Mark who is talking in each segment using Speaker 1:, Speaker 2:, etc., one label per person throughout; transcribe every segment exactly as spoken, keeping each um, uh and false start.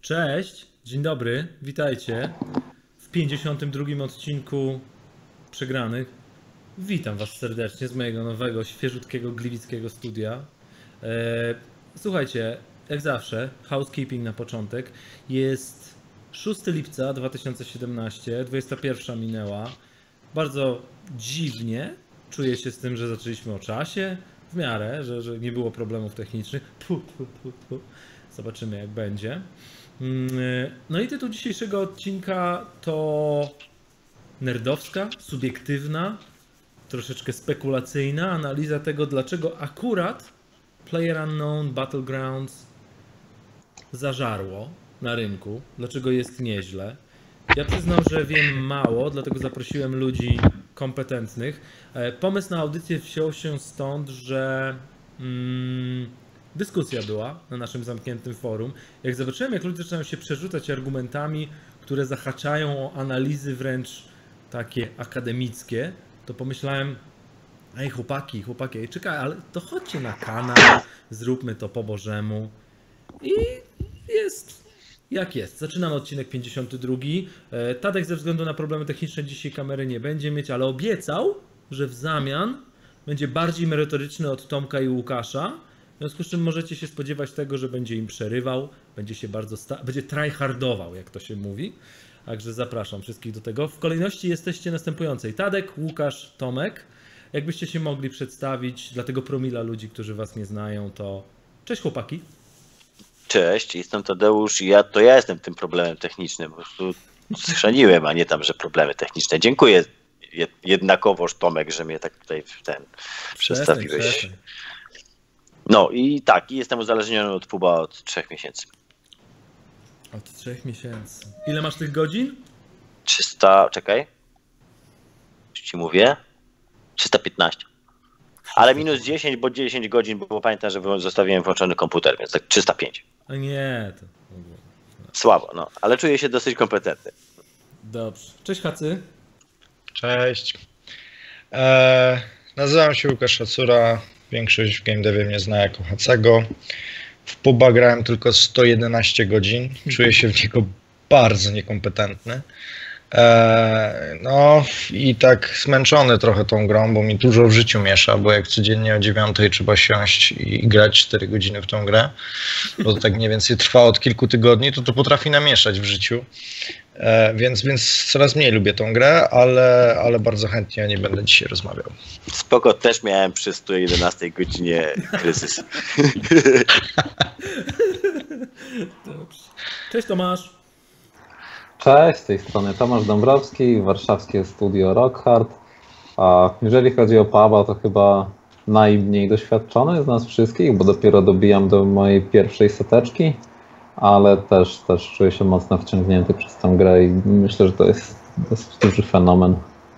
Speaker 1: Cześć, dzień dobry, witajcie w pięćdziesiątym drugim odcinku Przegranych. Witam was serdecznie z mojego nowego, świeżutkiego, gliwickiego studia. Eee, słuchajcie, jak zawsze, housekeeping na początek. Jest szóstego lipca dwa tysiące siedemnastego, dwudziesta pierwsza minęła. Bardzo dziwnie czuję się z tym, że zaczęliśmy o czasie, w miarę, że, że nie było problemów technicznych. Pu, pu, pu, pu. Zobaczymy jak będzie. No i tytuł dzisiejszego odcinka to nerdowska, subiektywna, troszeczkę spekulacyjna analiza tego, dlaczego akurat PlayerUnknown Battlegrounds zażarło na rynku, dlaczego jest nieźle. Ja przyznam, że wiem mało, dlatego zaprosiłem ludzi kompetentnych. Pomysł na audycję wziął się stąd, że mm, dyskusja była na naszym zamkniętym forum. Jak zobaczyłem, jak ludzie zaczynają się przerzucać argumentami, które zahaczają o analizy wręcz takie akademickie, to pomyślałem, ej chłopaki, chłopaki, ej, czekaj, ale to chodźcie na kanał, zróbmy to po bożemu. I jest jak jest. Zaczynamy odcinek pięćdziesiąty drugi. Tadek ze względu na problemy techniczne dzisiaj kamery nie będzie mieć, ale obiecał, że w zamian będzie bardziej merytoryczny od Tomka i Łukasza. W związku z czym możecie się spodziewać tego, że będzie im przerywał, będzie się bardzo sta- będzie tryhardował, jak to się mówi. Także zapraszam wszystkich do tego. W kolejności jesteście następującej: Tadek, Łukasz, Tomek. Jakbyście się mogli przedstawić dla tego promila ludzi, którzy was nie znają, to cześć chłopaki.
Speaker 2: Cześć, jestem Tadeusz i ja, to ja jestem tym problemem technicznym. Po prostu schrzaniłem, a nie tam, że problemy techniczne. Dziękuję jednakowoż Tomek, że mnie tak tutaj w ten przedstawiłeś.
Speaker 1: Przestań.
Speaker 2: No i tak, i jestem uzależniony od puba od trzech miesięcy.
Speaker 1: Od trzech miesięcy. Ile masz tych godzin?
Speaker 2: trzysta, czekaj. Już ci mówię. trzysta piętnaście. Ale minus dziesięć, bo dziesięć godzin, bo pamiętam, że zostawiłem włączony komputer, więc tak trzysta pięć.
Speaker 1: A nie, to...
Speaker 2: Słabo, no, ale czuję się dosyć kompetentny.
Speaker 1: Dobrze. Cześć Hacy.
Speaker 3: Cześć. Eee, nazywam się Łukasz Szacura. Większość w game devie mnie zna jako Hacego. W puba grałem tylko sto jedenaście godzin. Czuję się w niego bardzo niekompetentny. Eee, no i tak zmęczony trochę tą grą, bo mi dużo w życiu miesza, bo jak codziennie o dziewiątej trzeba siąść i grać cztery godziny w tą grę, bo to tak mniej więcej trwa od kilku tygodni, to to potrafi namieszać w życiu. Eee, więc, więc coraz mniej lubię tą grę, ale, ale bardzo chętnie o niej będę dzisiaj rozmawiał.
Speaker 2: Spoko, też miałem przy sto jedenastej godzinie kryzys.
Speaker 1: Dobrze. Cześć Tomasz.
Speaker 4: Cześć, z tej strony Tomasz Dąbrowski, warszawskie studio Rockhard. A jeżeli chodzi o puba, to chyba najmniej doświadczony z nas wszystkich, bo dopiero dobijam do mojej pierwszej seteczki, ale też, też czuję się mocno wciągnięty przez tę grę i myślę, że to jest dosyć duży fenomen.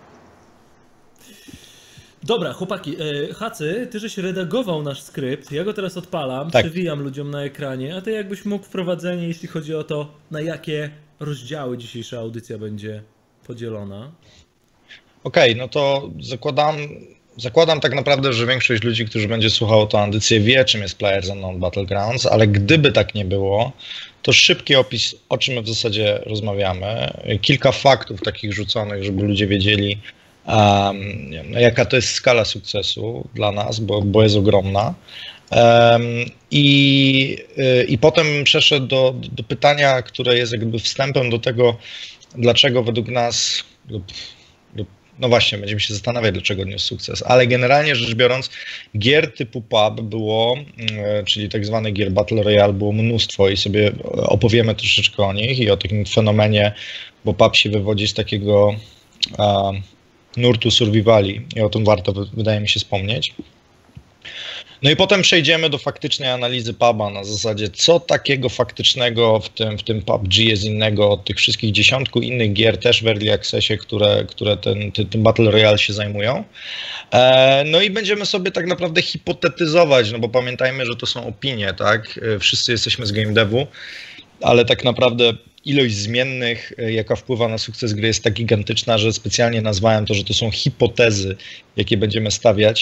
Speaker 1: Dobra, chłopaki, Hacy, ty żeś redagował nasz skrypt, ja go teraz odpalam,
Speaker 3: tak.
Speaker 1: Przewijam ludziom na ekranie, a ty jakbyś mógł wprowadzenie, jeśli chodzi o to, na jakie rozdziały dzisiejsza audycja będzie podzielona.
Speaker 3: Okej, okay, no to zakładam, zakładam tak naprawdę, że większość ludzi, którzy będzie słuchało tę audycję, wie, czym jest PlayerUnknown Battlegrounds, ale gdyby tak nie było, to szybki opis, o czym my w zasadzie rozmawiamy, kilka faktów takich rzuconych, żeby ludzie wiedzieli, um, jaka to jest skala sukcesu dla nas, bo, bo jest ogromna. Um, i, y, I potem przeszedł do, do pytania, które jest jakby wstępem do tego, dlaczego według nas, lub, lub, no właśnie, będziemy się zastanawiać, dlaczego odniósł sukces, ale generalnie rzecz biorąc, gier typu pub było, y, czyli tak zwany gier Battle Royale było mnóstwo i sobie opowiemy troszeczkę o nich i o takim fenomenie, bo pub się wywodzi z takiego uh, nurtu survivali i o tym warto, wydaje mi się, wspomnieć. No i potem przejdziemy do faktycznej analizy puba na zasadzie, co takiego faktycznego w tym, w tym P U B G jest innego od tych wszystkich dziesiątku innych gier, też w Early Accessie, które, które ten, ten, tym Battle Royale się zajmują. E, no i będziemy sobie tak naprawdę hipotetyzować, no bo pamiętajmy, że to są opinie, tak? Wszyscy jesteśmy z game devu, ale tak naprawdę ilość zmiennych, jaka wpływa na sukces gry, jest tak gigantyczna, że specjalnie nazwałem to, że to są hipotezy, jakie będziemy stawiać.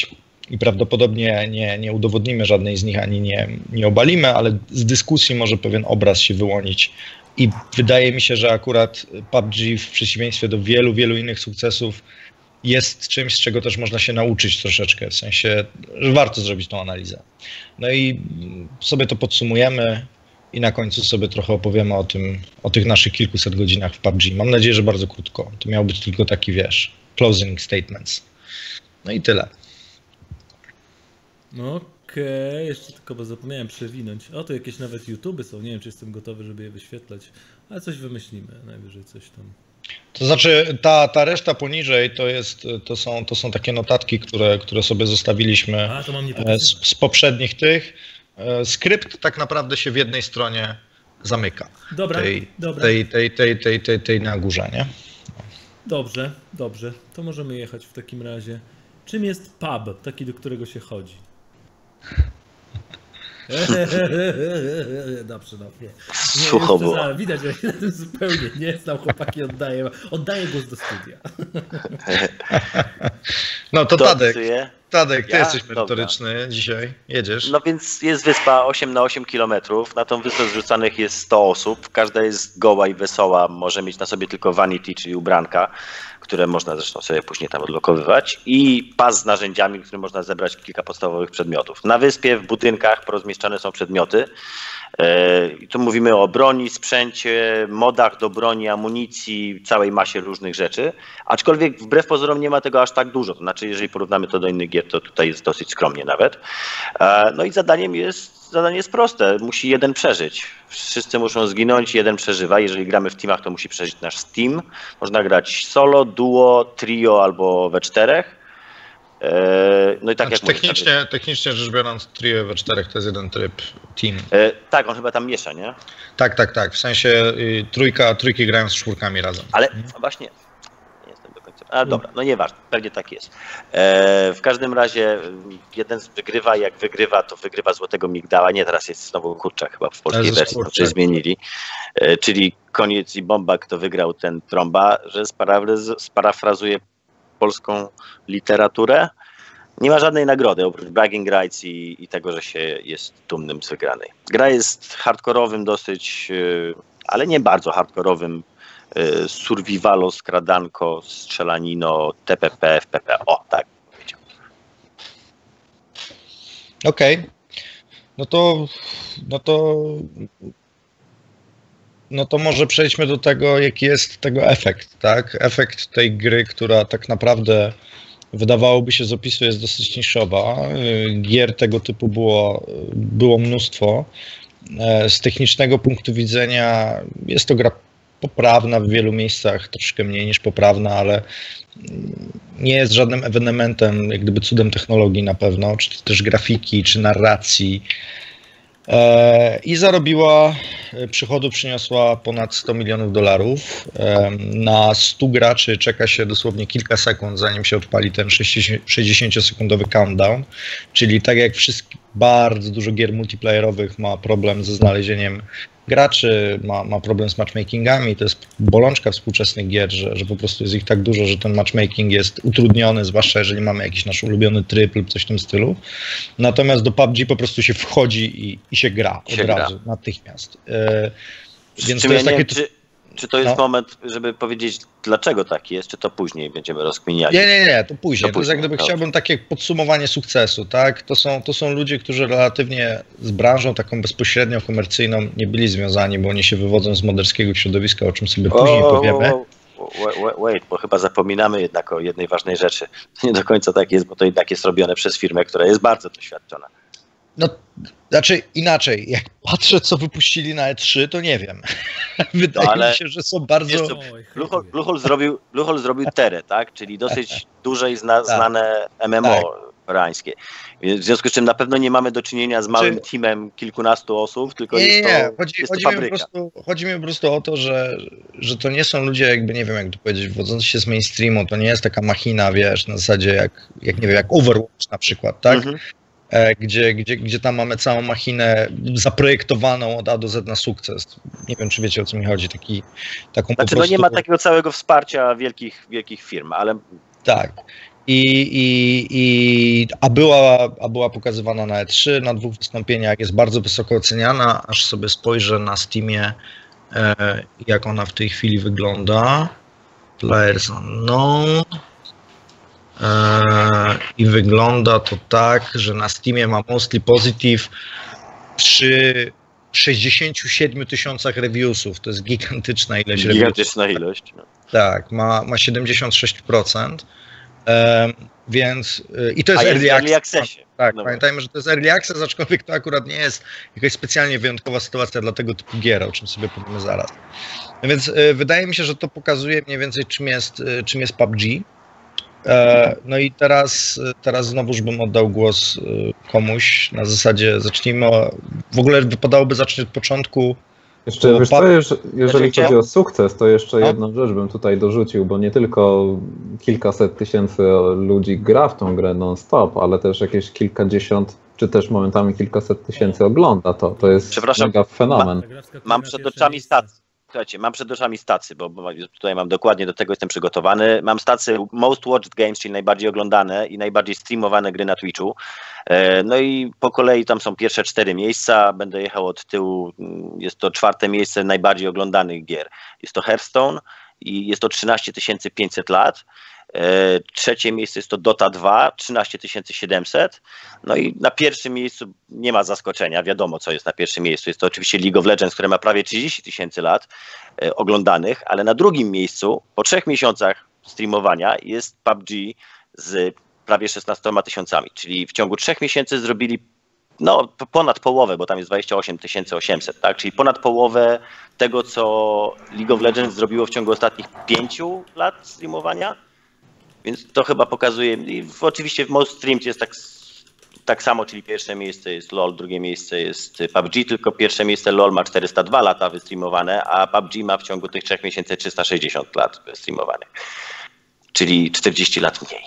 Speaker 3: i prawdopodobnie nie, nie udowodnimy żadnej z nich, ani nie, nie obalimy, ale z dyskusji może pewien obraz się wyłonić. I wydaje mi się, że akurat P U B G w przeciwieństwie do wielu, wielu innych sukcesów jest czymś, z czego też można się nauczyć troszeczkę, w sensie, że warto zrobić tą analizę. No i sobie to podsumujemy i na końcu sobie trochę opowiemy o tym, o tych naszych kilkuset godzinach w P U B G. Mam nadzieję, że bardzo krótko. To miał być tylko taki, wiesz, closing statements. No i tyle.
Speaker 1: No okej, okay. Jeszcze tylko, bo zapomniałem przewinąć. O, to jakieś nawet YouTube'y są, nie wiem, czy jestem gotowy, żeby je wyświetlać, ale coś wymyślimy, najwyżej coś tam.
Speaker 3: To znaczy, ta, ta reszta poniżej to, jest, to, są, to są takie notatki, które, które sobie zostawiliśmy
Speaker 1: A, to mam nie
Speaker 3: z, z poprzednich tych. Skrypt tak naprawdę się w jednej stronie zamyka.
Speaker 1: Dobra,
Speaker 3: tej,
Speaker 1: dobra.
Speaker 3: Tej, tej, tej, tej, tej, tej na górze, nie?
Speaker 1: Dobrze, dobrze. To możemy jechać w takim razie. Czym jest pub, taki, do którego się chodzi? Dobrze, dobrze.
Speaker 2: Sucho było.
Speaker 1: Widać, że ja na tym zupełnie nie znam, chłopaki oddaję. Oddaję głos do studia.
Speaker 3: No to
Speaker 2: Kto
Speaker 3: Tadek,
Speaker 2: psuje?
Speaker 3: Tadek, ty
Speaker 2: Ja?
Speaker 3: jesteś merytoryczny dzisiaj, jedziesz.
Speaker 2: No więc jest wyspa osiem na osiem kilometrów, na tą wyspę zrzucanych jest sto osób, każda jest goła i wesoła, może mieć na sobie tylko vanity, czyli ubranka, które można zresztą sobie później tam odlokowywać, i pas z narzędziami, w którym można zebrać kilka podstawowych przedmiotów. Na wyspie w budynkach porozmieszczane są przedmioty. I tu mówimy o broni, sprzęcie, modach do broni, amunicji, całej masie różnych rzeczy, aczkolwiek wbrew pozorom nie ma tego aż tak dużo, to znaczy jeżeli porównamy to do innych gier, to tutaj jest dosyć skromnie nawet. No i zadaniem jest, zadanie jest proste, musi jeden przeżyć. Wszyscy muszą zginąć, jeden przeżywa, jeżeli gramy w teamach, to musi przeżyć nasz team. Można grać solo, duo, trio albo we czterech. No i tak
Speaker 3: znaczy,
Speaker 2: jak
Speaker 3: technicznie,
Speaker 2: mówię,
Speaker 3: technicznie rzecz biorąc, trio we czterech to jest jeden tryb team.
Speaker 2: tak, on chyba tam miesza, nie?
Speaker 3: Tak, tak, tak. W sensie y, trójka, trójki grają z czwórkami razem.
Speaker 2: Ale właśnie, nie jestem do końca. A dobra, no nieważne, pewnie tak jest. E, w każdym razie jeden wygrywa, jak wygrywa, to wygrywa złotego migdała. Nie, teraz jest znowu kurczak chyba w polskiej
Speaker 3: Jezus,
Speaker 2: wersji, to
Speaker 3: kurczak.
Speaker 2: zmienili. E, czyli koniec i bomba, kto wygrał, ten trąba, że sparafraz- sparafrazuję polską literaturę. Nie ma żadnej nagrody, oprócz bragging rights i, i tego, że się jest dumnym z wygranej. Gra jest hardkorowym dosyć, ale nie bardzo hardkorowym survivalo, skradanko, strzelanino, T P P, F P P. O, tak powiedział.
Speaker 3: Okej. Okay. No to, no to, no to może przejdźmy do tego, jaki jest tego efekt, tak? Efekt tej gry, która tak naprawdę wydawałoby się z opisu jest dosyć niszowa. Gier tego typu było, było mnóstwo. Z technicznego punktu widzenia jest to gra poprawna w wielu miejscach, troszkę mniej niż poprawna, ale nie jest żadnym ewenementem, jak gdyby cudem technologii na pewno, czy też grafiki, czy narracji. I zarobiła, przychodu przyniosła ponad sto milionów dolarów. Na stu graczy czeka się dosłownie kilka sekund, zanim się odpali ten sześćdziesięciosekundowy countdown, czyli tak jak wszystkich bardzo dużo gier multiplayerowych ma problem ze znalezieniem graczy, ma, ma problem z matchmakingami, to jest bolączka współczesnych gier, że, że po prostu jest ich tak dużo, że ten matchmaking jest utrudniony, zwłaszcza jeżeli mamy jakiś nasz ulubiony tryb lub coś w tym stylu. Natomiast do P U B G po prostu się wchodzi i, i się gra od
Speaker 2: się
Speaker 3: razu,
Speaker 2: gra.
Speaker 3: natychmiast. E, więc
Speaker 2: Czy
Speaker 3: to jest
Speaker 2: ja nie
Speaker 3: takie...
Speaker 2: wiem, czy, czy to jest
Speaker 3: no.
Speaker 2: moment, żeby powiedzieć, dlaczego tak jest, czy to później będziemy rozkminiali?
Speaker 3: Nie, nie, nie, to później.
Speaker 2: To
Speaker 3: To jest jak
Speaker 2: później,
Speaker 3: gdyby
Speaker 2: dobrze.
Speaker 3: chciałbym takie podsumowanie sukcesu, tak? To są, to są ludzie, którzy relatywnie z branżą taką bezpośrednio komercyjną nie byli związani, bo oni się wywodzą z moderskiego środowiska, o czym sobie później
Speaker 2: O,
Speaker 3: powiemy.
Speaker 2: o, wait, wait, wait, bo chyba zapominamy jednak o jednej ważnej rzeczy. Nie do końca tak jest, bo to jednak jest robione przez firmę, która jest bardzo doświadczona.
Speaker 3: No, znaczy inaczej, jak patrzę, co wypuścili na E trzy, to nie wiem. Wydaje
Speaker 2: No, ale
Speaker 3: mi się, że są bardzo...
Speaker 2: Wiesz co, Bluehole, Bluehole, zrobił, Bluehole zrobił Terę, tak? Czyli dosyć duże i zna, znane M M O
Speaker 3: Tak.
Speaker 2: koreańskie. W związku z czym na pewno nie mamy do czynienia z małym
Speaker 3: Czy-
Speaker 2: teamem kilkunastu osób, tylko
Speaker 3: Nie, nie,
Speaker 2: jest
Speaker 3: nie.
Speaker 2: to,
Speaker 3: Chodzi,
Speaker 2: jest to
Speaker 3: chodzi, mi po
Speaker 2: fabryka.
Speaker 3: prostu, chodzi mi po prostu o to, że, że to nie są ludzie, jakby nie wiem, jak to powiedzieć, wodzący się z mainstreamu. To nie jest taka machina, wiesz, na zasadzie jak, jak nie wiem, jak Overwatch na przykład, tak?
Speaker 2: Mhm.
Speaker 3: E, gdzie, gdzie, gdzie tam mamy całą machinę zaprojektowaną od A do Z na sukces. Nie wiem, czy wiecie, o co mi chodzi. Taki, taką
Speaker 2: Znaczy
Speaker 3: po
Speaker 2: no
Speaker 3: prostu...
Speaker 2: nie ma takiego całego wsparcia wielkich, wielkich firm, ale
Speaker 3: Tak. I, i, i, a, była, a była pokazywana na E trzy, na dwóch wystąpieniach, jest bardzo wysoko oceniana, aż sobie spojrzę na Steamie, e, jak ona w tej chwili wygląda. Players Unknown. E, I wygląda to tak, że na Steamie ma Mostly Positive przy sześćdziesięciu siedmiu tysiącach reviewsów, to jest gigantyczna ilość reviewsów.
Speaker 2: Gigantyczna ilość. No.
Speaker 3: Tak, ma, ma siedemdziesiąt sześć procent. Um, więc i to jest
Speaker 2: A
Speaker 3: early,
Speaker 2: jest early
Speaker 3: access.
Speaker 2: accessie.
Speaker 3: Tak,
Speaker 2: No.
Speaker 3: pamiętajmy, że to jest early access, aczkolwiek to akurat nie jest jakaś specjalnie wyjątkowa sytuacja dla tego typu gier, o czym sobie powiemy zaraz. No więc y, wydaje mi się, że to pokazuje mniej więcej czym jest, y, czym jest P U B G. E, no i teraz, teraz znowuż bym oddał głos y, komuś, na zasadzie zacznijmy, o, w ogóle wypadałoby zacząć od początku.
Speaker 4: Jeszcze, wiesz co, jeż- jeżeli
Speaker 2: Znaczy,
Speaker 4: chodzi o sukces, to jeszcze
Speaker 3: No.
Speaker 4: jedną rzecz bym tutaj dorzucił, bo nie tylko kilkaset tysięcy ludzi gra w tą grę non-stop, ale też jakieś kilkadziesiąt, czy też momentami kilkaset tysięcy ogląda to. To jest
Speaker 2: Przepraszam,
Speaker 4: mega fenomen.
Speaker 1: Ta gra wskakuje
Speaker 2: Mam
Speaker 1: na
Speaker 2: przed
Speaker 1: pierwsze
Speaker 2: oczami
Speaker 1: miejsce.
Speaker 2: stacje. Słuchajcie, mam przed oczami stacje, bo, bo tutaj mam dokładnie do tego jestem przygotowany. Mam stacje Most Watched Games, czyli najbardziej oglądane i najbardziej streamowane gry na Twitchu. E, No i po kolei tam są pierwsze cztery miejsca. Będę jechał od tyłu. Jest to czwarte miejsce najbardziej oglądanych gier. Jest to Hearthstone i jest to trzynaście tysięcy pięćset lat. E, Trzecie miejsce jest to Dota dwa, trzynaście tysięcy siedemset. No i na pierwszym miejscu nie ma zaskoczenia, wiadomo co jest na pierwszym miejscu. Jest to oczywiście League of Legends, które ma prawie trzydzieści tysięcy lat e, oglądanych, ale na drugim miejscu po trzech miesiącach streamowania jest P U B G z prawie szesnastoma tysiącami, czyli w ciągu trzech miesięcy zrobili no, ponad połowę, bo tam jest dwadzieścia osiem tysięcy osiemset, tak? Czyli ponad połowę tego, co League of Legends zrobiło w ciągu ostatnich pięciu lat streamowania. Więc to chyba pokazuje, i w, oczywiście w Most Streamed jest tak, tak samo, czyli pierwsze miejsce jest LoL, drugie miejsce jest P U B G, tylko pierwsze miejsce LoL ma czterysta dwa lata wystreamowane, a P U B G ma w ciągu tych trzech miesięcy trzysta sześćdziesiąt lat wystreamowanych, czyli czterdzieści lat mniej.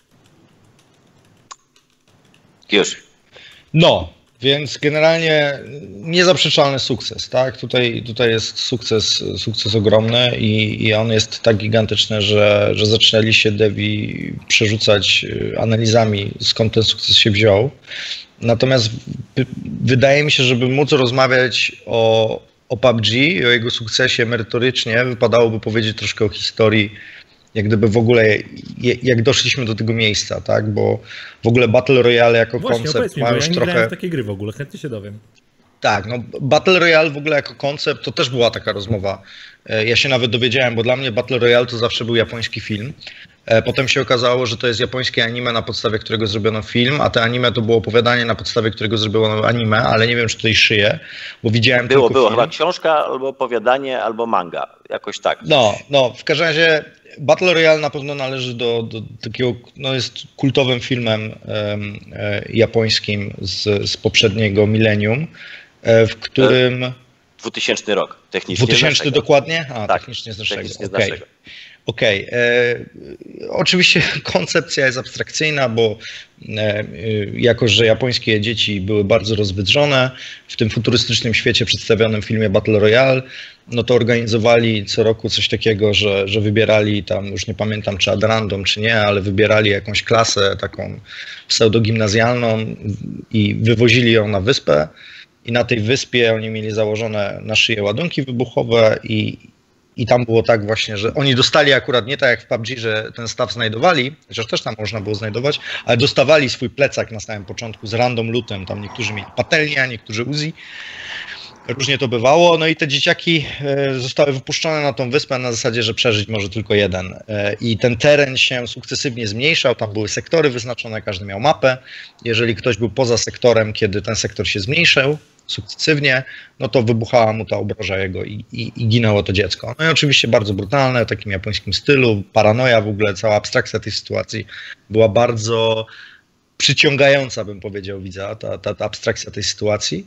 Speaker 2: Już.
Speaker 3: No, więc generalnie niezaprzeczalny sukces, tak? Tutaj, tutaj jest sukces, sukces ogromny i, i on jest tak gigantyczny, że, że zaczęli się devi przerzucać analizami, skąd ten sukces się wziął. Natomiast w, wydaje mi się, żeby móc rozmawiać o, o P U B G i o jego sukcesie merytorycznie, wypadałoby powiedzieć troszkę o historii, jak gdyby w ogóle, jak doszliśmy do tego miejsca, tak? Bo w ogóle Battle Royale jako
Speaker 1: Właśnie,
Speaker 3: koncept
Speaker 1: opowiedz mi,
Speaker 3: ma
Speaker 1: bo
Speaker 3: już
Speaker 1: ja nie
Speaker 3: trochę...
Speaker 1: grałem w takie gry w ogóle, chętnie się dowiem.
Speaker 3: Tak, no Battle Royale w ogóle jako koncept to też była taka rozmowa. Ja się nawet dowiedziałem, bo dla mnie Battle Royale to zawsze był japoński film. Potem się okazało, że to jest japońskie anime, na podstawie którego zrobiono film, a te anime to było opowiadanie, na podstawie którego zrobiono anime, ale nie wiem, czy tutaj szyję, bo widziałem
Speaker 2: Było,
Speaker 3: tylko
Speaker 2: było
Speaker 3: film.
Speaker 2: chyba książka, albo opowiadanie, albo manga, jakoś tak.
Speaker 3: No, no, w każdym razie Battle Royale na pewno należy do, do takiego, no jest kultowym filmem um, e, japońskim z, z poprzedniego milenium, e, w którym...
Speaker 2: dwutysięczny rok, technicznie.
Speaker 3: dwutysięczny dokładnie? A,
Speaker 2: Tak,
Speaker 3: technicznie z naszego.
Speaker 2: technicznie z
Speaker 3: Okej.
Speaker 2: naszego.
Speaker 3: Okej. Okay. Oczywiście koncepcja jest abstrakcyjna, bo e, jako, że japońskie dzieci były bardzo rozwydrzone w tym futurystycznym świecie przedstawionym w filmie Battle Royale, no to organizowali co roku coś takiego, że, że wybierali tam, już nie pamiętam czy ad random czy nie, ale wybierali jakąś klasę taką pseudogimnazjalną i wywozili ją na wyspę i na tej wyspie oni mieli założone na szyję ładunki wybuchowe i I tam było tak właśnie, że oni dostali akurat nie tak jak w P U B G, że ten staw znajdowali, chociaż też tam można było znajdować, ale dostawali swój plecak na samym początku z random lootem. Tam niektórzy mieli patelnia, niektórzy Uzi. Różnie to bywało. No i te dzieciaki zostały wypuszczone na tą wyspę na zasadzie, że przeżyć może tylko jeden. I ten teren się sukcesywnie zmniejszał. Tam były sektory wyznaczone, każdy miał mapę. Jeżeli ktoś był poza sektorem, kiedy ten sektor się zmniejszał sukcesywnie, no to wybuchała mu ta obroża jego i, i, i ginęło to dziecko. No i oczywiście bardzo brutalne, w takim japońskim stylu, paranoja w ogóle, cała abstrakcja tej sytuacji była bardzo przyciągająca, bym powiedział, widza, ta, ta, ta abstrakcja tej sytuacji.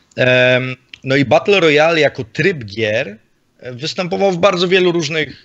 Speaker 3: Um, no i Battle Royale jako tryb gier występował w bardzo wielu różnych,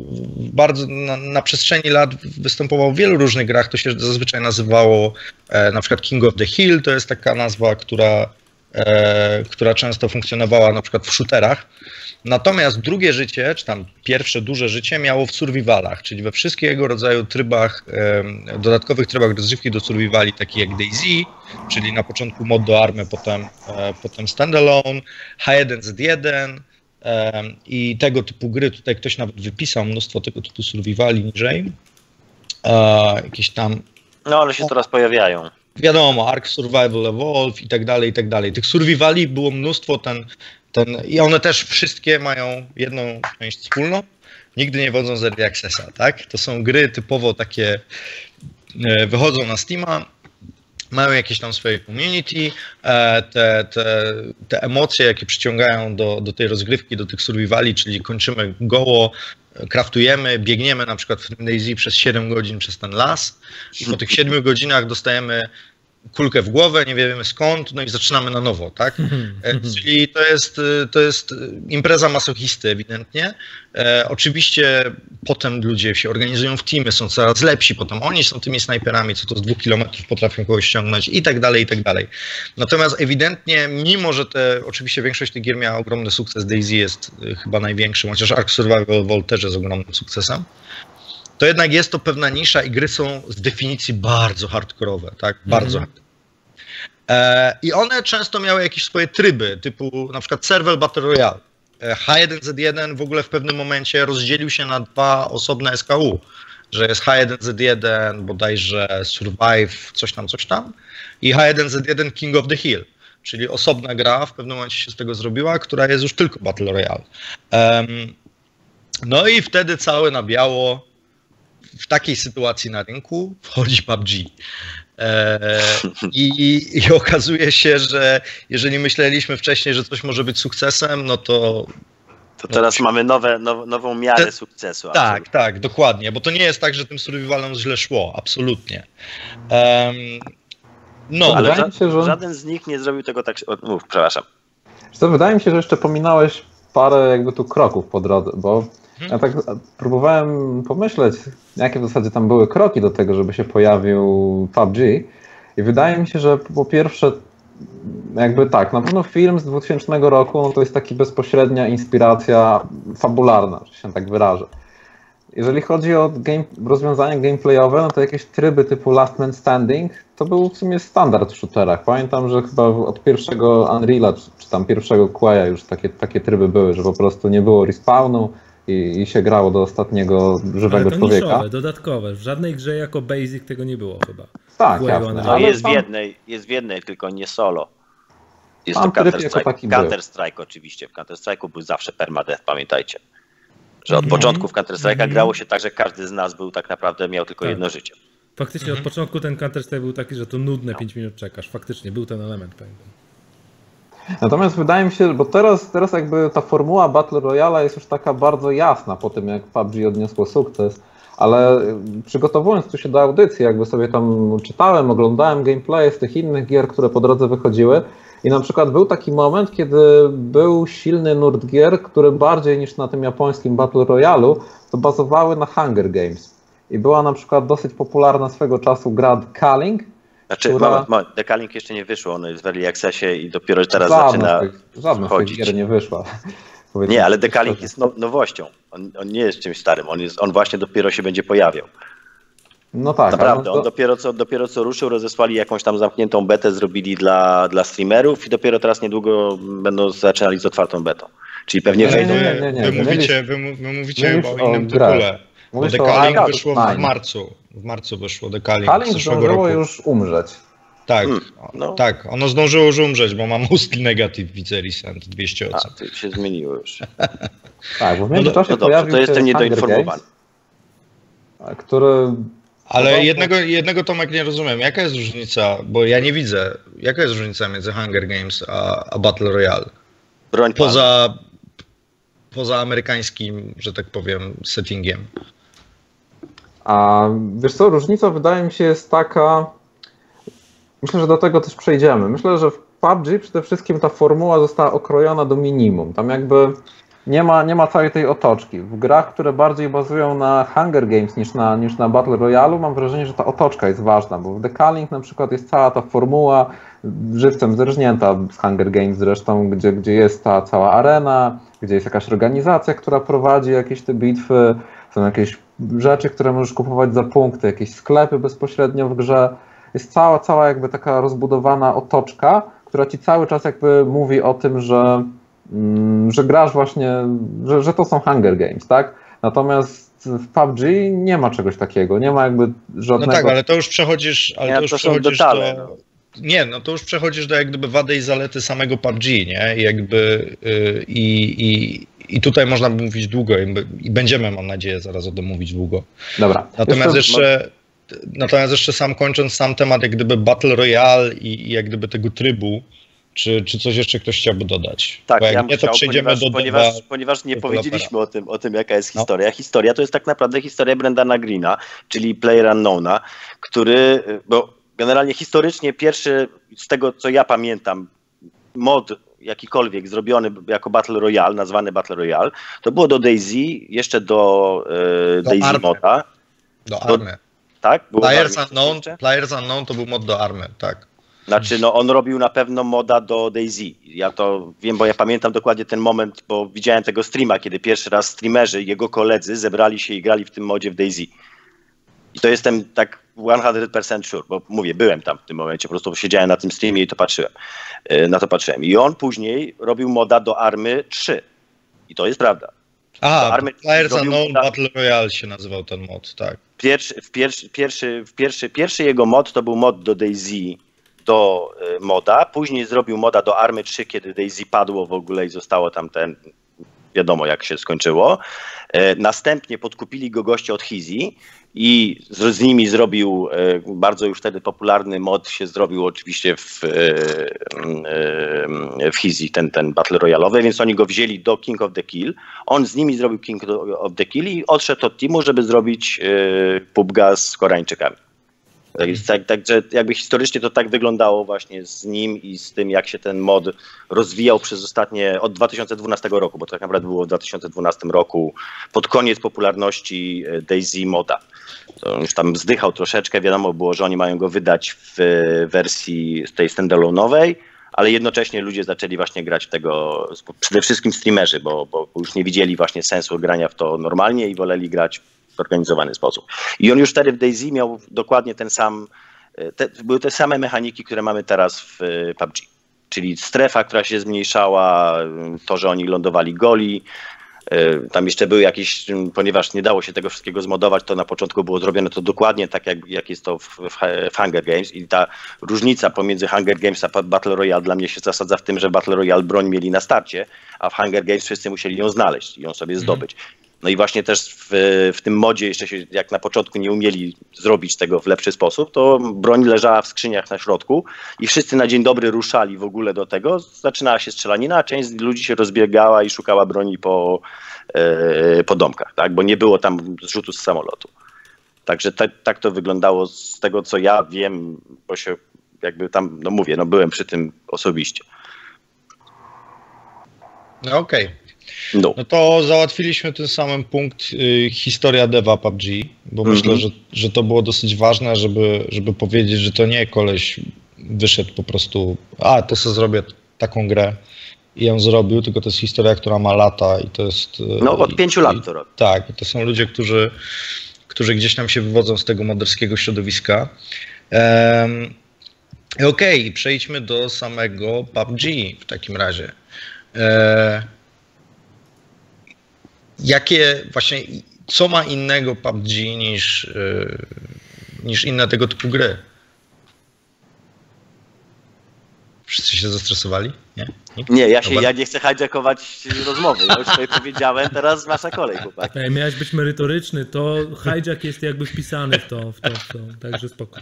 Speaker 3: w bardzo, na, na przestrzeni lat występował w wielu różnych grach, to się zazwyczaj nazywało e, na przykład King of the Hill, to jest taka nazwa, która e, która często funkcjonowała na przykład w shooterach. Natomiast drugie życie, czy tam pierwsze duże życie miało w survivalach, czyli we wszystkiego rodzaju trybach, e, dodatkowych trybach rozrywki do survivali, takich jak DayZ, czyli na początku mod do army, potem, e, potem standalone, H jeden Z jeden e, i tego typu gry. Tutaj ktoś nawet wypisał mnóstwo tego typu survivali niżej. E, jakieś tam...
Speaker 2: No, ale się coraz pojawiają.
Speaker 3: Wiadomo, Ark Survival Evolve i tak dalej, i tak dalej. Tych survivali było mnóstwo, ten, ten, i one też wszystkie mają jedną część wspólną. Nigdy nie wodzą z Early Accessa, tak? To są gry typowo takie, wychodzą na Steama, mają jakieś tam swoje community, te, te, te emocje, jakie przyciągają do, do tej rozgrywki, do tych survivali, czyli kończymy goło, kraftujemy, biegniemy na przykład w DayZ przez siedem godzin przez ten las i po tych siedmiu godzinach dostajemy kulkę w głowę, nie wiemy skąd, no i zaczynamy na nowo, tak? Czyli to jest, to jest impreza masochisty ewidentnie. E, oczywiście potem ludzie się organizują w teamy, są coraz lepsi, potem oni są tymi snajperami, co to z dwóch kilometrów potrafią kogoś ściągnąć i tak dalej, i tak dalej. Natomiast ewidentnie, mimo że te, oczywiście większość tych gier miała ogromny sukces, DayZ jest chyba największym, chociaż Ark Survival Evolve też jest ogromnym sukcesem, to jednak jest to pewna nisza i gry są z definicji bardzo hardkorowe, tak? Bardzo. Mm. E, I one często miały jakieś swoje tryby, typu na przykład Server Battle Royale. H jeden Z jeden w ogóle w pewnym momencie rozdzielił się na dwa osobne S K U, że jest H jeden Z jeden, bodajże Survive, coś tam, coś tam, i H jeden Z jeden King of the Hill, czyli osobna gra w pewnym momencie się z tego zrobiła, która jest już tylko Battle Royale. Um, no i wtedy całe na biało w takiej sytuacji na rynku wchodzi P U B G. E, i, I okazuje się, że jeżeli myśleliśmy wcześniej, że coś może być sukcesem, no to...
Speaker 2: To teraz no, mamy nowe, now, nową miarę te, sukcesu.
Speaker 3: Tak, absolutnie. Tak, dokładnie, bo to nie jest tak, że tym survivalom źle szło, absolutnie. Um,
Speaker 2: no, ale ża się, że... żaden z nich nie zrobił tego tak... Mów, przepraszam.
Speaker 4: Co, wydaje mi się, że jeszcze pominąłeś parę jakby tu kroków po drodze, bo ja tak próbowałem pomyśleć, jakie w zasadzie tam były kroki do tego, żeby się pojawił P U B G i wydaje mi się, że po pierwsze jakby tak, na pewno film z dwutysięcznego roku, no to jest taka bezpośrednia inspiracja fabularna, że się tak wyrażę. Jeżeli chodzi o game, rozwiązania gameplayowe, no to jakieś tryby typu Last Man Standing to był w sumie standard w shooterach. Pamiętam, że chyba od pierwszego Unreal'a czy, czy tam pierwszego Quake'a już takie, takie tryby były, że po prostu nie było respawnu i, i się grało do ostatniego żywego
Speaker 1: ale to
Speaker 4: człowieka.
Speaker 1: Niszowe, dodatkowe. W żadnej grze jako basic tego nie było chyba.
Speaker 4: Tak, jasne.
Speaker 2: No jest, tam... w jednej, jest w jednej, tylko nie solo. Jest tam to Counter-Strike. Counter-Strike oczywiście. W Counter-Strike'u był zawsze permadeath, pamiętajcie. Że od mm-hmm. początku w Counter-Strike'a mm-hmm. grało się tak, że każdy z nas był tak naprawdę miał tylko tak. jedno życie.
Speaker 1: Faktycznie mm-hmm. od początku ten Counter-Strike był taki, że to nudne pięć minut czekasz. Faktycznie był ten element, pamiętam.
Speaker 4: Natomiast wydaje mi się, bo teraz, teraz jakby ta formuła Battle Royale jest już taka bardzo jasna po tym, jak P U B G odniosło sukces, ale przygotowując tu się do audycji, jakby sobie tam czytałem, oglądałem gameplay z tych innych gier, które po drodze wychodziły i na przykład był taki moment, kiedy był silny nurt gier, które bardziej niż na tym japońskim Battle Royale'u to bazowały na Hunger Games. I była na przykład dosyć popularna swego czasu gra The Culling.
Speaker 2: Znaczy, która... moment, moment, The Culling jeszcze nie wyszło, ono jest w Early Accessie i dopiero teraz
Speaker 4: żadna
Speaker 2: zaczyna
Speaker 4: tych, żadna z tych gier nie wyszła.
Speaker 2: Nie, ale The Culling jest no, nowością. On, on nie jest czymś starym, on, jest, on właśnie dopiero się będzie pojawiał.
Speaker 4: No tak.
Speaker 2: Naprawdę,
Speaker 4: to...
Speaker 2: on dopiero co, dopiero co ruszył, rozesłali jakąś tam zamkniętą betę, zrobili dla, dla streamerów i dopiero teraz niedługo będą zaczynali z otwartą betą. Czyli pewnie wejdą...
Speaker 3: Nie, nie, nie, nie. Wy mówicie, wy, wy mówicie chyba o innym tytule. Bo The Culling wyszło w marcu. W marcu wyszło The Culling
Speaker 4: Culling zeszłego roku. Już umrzeć.
Speaker 3: Tak, hmm, no. tak, ono zdążyło już umrzeć, bo ma mostly negative, widzę recent, dwieście ocen.
Speaker 2: A, to się zmieniło już.
Speaker 4: Tak, bo w międzyczasie
Speaker 2: no, no
Speaker 4: pojawił
Speaker 2: to
Speaker 4: się
Speaker 2: jestem niedoinformowany.
Speaker 4: Games, który...
Speaker 3: Ale jednego, jednego Tomek nie rozumiem, jaka jest różnica, bo ja nie widzę, jaka jest różnica między Hunger Games a, a Battle Royale?
Speaker 2: Broń
Speaker 3: poza, poza amerykańskim, że tak powiem, settingiem.
Speaker 4: A wiesz co, różnica wydaje mi się jest taka, myślę, że do tego też przejdziemy. Myślę, że w P U B G przede wszystkim ta formuła została okrojona do minimum. Tam jakby nie ma, nie ma całej tej otoczki. W grach, które bardziej bazują na Hunger Games niż na, niż na Battle Royale, mam wrażenie, że ta otoczka jest ważna, bo w Decaling na przykład jest cała ta formuła żywcem zerżnięta z Hunger Games zresztą, gdzie, gdzie jest ta cała arena, gdzie jest jakaś organizacja, która prowadzi jakieś te bitwy, są jakieś rzeczy, które możesz kupować za punkty, jakieś sklepy bezpośrednio w grze. Jest cała, cała jakby taka rozbudowana otoczka, która ci cały czas jakby mówi o tym, że, mm, że grasz właśnie, że, że to są Hunger Games, tak? Natomiast w P U B G nie ma czegoś takiego, nie ma jakby żadnego...
Speaker 3: No tak, ale to już przechodzisz, ale
Speaker 2: Nie,
Speaker 3: to już
Speaker 2: to są
Speaker 3: przechodzisz
Speaker 2: detale,
Speaker 3: do...
Speaker 2: no.
Speaker 3: Nie, no to już przechodzisz do jak gdyby wady i zalety samego P U B G, nie? I jakby yy, i, i, i tutaj można by mówić długo i, i będziemy, mam nadzieję, zaraz o tym mówić długo.
Speaker 4: Dobra.
Speaker 3: Natomiast
Speaker 4: jeszcze...
Speaker 3: jeszcze, natomiast jeszcze sam kończąc sam temat jak gdyby Battle Royale i, i jak gdyby tego trybu, czy, czy coś jeszcze ktoś chciałby dodać?
Speaker 2: Tak,
Speaker 3: Bo jak
Speaker 2: ja
Speaker 3: nie,
Speaker 2: bym
Speaker 3: to
Speaker 2: chciał,
Speaker 3: przejdziemy
Speaker 2: ponieważ,
Speaker 3: do
Speaker 2: ponieważ,
Speaker 3: Deva,
Speaker 2: ponieważ nie
Speaker 3: dewelopera.
Speaker 2: powiedzieliśmy o tym, o tym, jaka jest
Speaker 3: No.
Speaker 2: historia. Historia to jest tak naprawdę historia Brendana Greena, czyli Player Unknowna, który, bo generalnie historycznie pierwszy, z tego co ja pamiętam, mod jakikolwiek zrobiony jako Battle Royale, nazwany Battle Royale, to było do DayZ, jeszcze do, e,
Speaker 3: Do
Speaker 2: DayZ
Speaker 3: Army.
Speaker 2: moda.
Speaker 3: do Army.
Speaker 2: Tak? Było
Speaker 3: Players
Speaker 2: do Army
Speaker 3: Unknown,
Speaker 2: jeszcze?
Speaker 3: Players Unknown to był mod do Army, tak.
Speaker 2: Znaczy, no on robił na pewno moda do DayZ. Ja to wiem, bo ja pamiętam dokładnie ten moment, bo widziałem tego streama, kiedy pierwszy raz streamerzy, jego koledzy zebrali się i grali w tym modzie w DayZ. I to jestem tak sto procent sure, bo mówię, byłem tam w tym momencie, po prostu siedziałem na tym streamie i to patrzyłem. Na to patrzyłem. I on później robił moda do Army trzy. I to jest prawda.
Speaker 3: Aha,
Speaker 2: Army
Speaker 3: Players
Speaker 2: zrobił
Speaker 3: Unknown
Speaker 2: moda-
Speaker 3: Battle Royale się nazywał ten mod, tak.
Speaker 2: Pierwszy, w pierwszy, pierwszy, w pierwszy, pierwszy jego mod to był mod do DayZ, do y, moda, później zrobił moda do Army trzy, kiedy DayZ padło w ogóle i zostało tam ten, wiadomo jak się skończyło. E, następnie podkupili go goście od Hizi i z, z nimi zrobił e, bardzo już wtedy popularny mod się zrobił oczywiście w, e, e, w Hizi, ten, ten Battle Royalowy, więc oni go wzięli do King of the Kill. On z nimi zrobił King of the Kill i odszedł od teamu, żeby zrobić e, P U B G z Koreańczykami. Także tak, tak, jakby historycznie to tak wyglądało właśnie z nim i z tym, jak się ten mod rozwijał przez ostatnie, od dwa tysiące dwunastego roku, bo to tak naprawdę było w dwa tysiące dwunastym roku, pod koniec popularności DayZ moda. To już tam zdychał troszeczkę, wiadomo było, że oni mają go wydać w wersji tej standalone'owej, ale jednocześnie ludzie zaczęli właśnie grać w tego, przede wszystkim streamerzy, bo, bo już nie widzieli właśnie sensu grania w to normalnie i woleli grać w organizowany sposób. I on już wtedy w DayZ miał dokładnie ten sam, te, były te same mechaniki, które mamy teraz w P U B G. Czyli strefa, która się zmniejszała, to, że oni lądowali goli. Tam jeszcze były jakieś, ponieważ nie dało się tego wszystkiego zmodować, to na początku było zrobione to dokładnie tak, jak, jak jest to w, w Hunger Games. I ta różnica pomiędzy Hunger Games a Battle Royale dla mnie się zasadza w tym, że Battle Royale broń mieli na starcie, a w Hunger Games wszyscy musieli ją znaleźć i ją sobie zdobyć. No i właśnie też w, w tym modzie jeszcze się, jak na początku nie umieli zrobić tego w lepszy sposób, to broń leżała w skrzyniach na środku i wszyscy na dzień dobry ruszali w ogóle do tego. Zaczynała się strzelanina, a część ludzi się rozbiegała i szukała broni po, e, po domkach, tak? Bo nie było tam zrzutu z samolotu. Także tak, tak to wyglądało z tego, co ja wiem, bo się jakby tam, no mówię, no byłem przy tym osobiście.
Speaker 3: No okej. Okay.
Speaker 2: No.
Speaker 3: No to załatwiliśmy ten sam punkt y, historia deva P U B G, bo mm-hmm. myślę, że, że to było dosyć ważne, żeby, żeby powiedzieć, że to nie koleś wyszedł po prostu, a to sobie zrobię taką grę i ją zrobił, tylko to jest historia, która ma lata i to jest...
Speaker 2: No od pięciu lat to robi.
Speaker 3: Tak, to są ludzie, którzy, którzy gdzieś tam się wywodzą z tego moderskiego środowiska. Um, Okej, okay, przejdźmy do samego P U B G w takim razie. E, Jakie właśnie, co ma innego P U B G niż, yy, niż inne tego typu gry? Wszyscy się zestresowali? Nie? Nikt?
Speaker 2: Nie, ja, się,
Speaker 3: Dobra.
Speaker 2: ja nie chcę hijackować rozmowy. Ja już sobie powiedziałem, teraz wasza kolej, chłopak.
Speaker 1: Ej, miałeś być merytoryczny, to hijack jest jakby wpisany w to, w to, w to. Także spoko.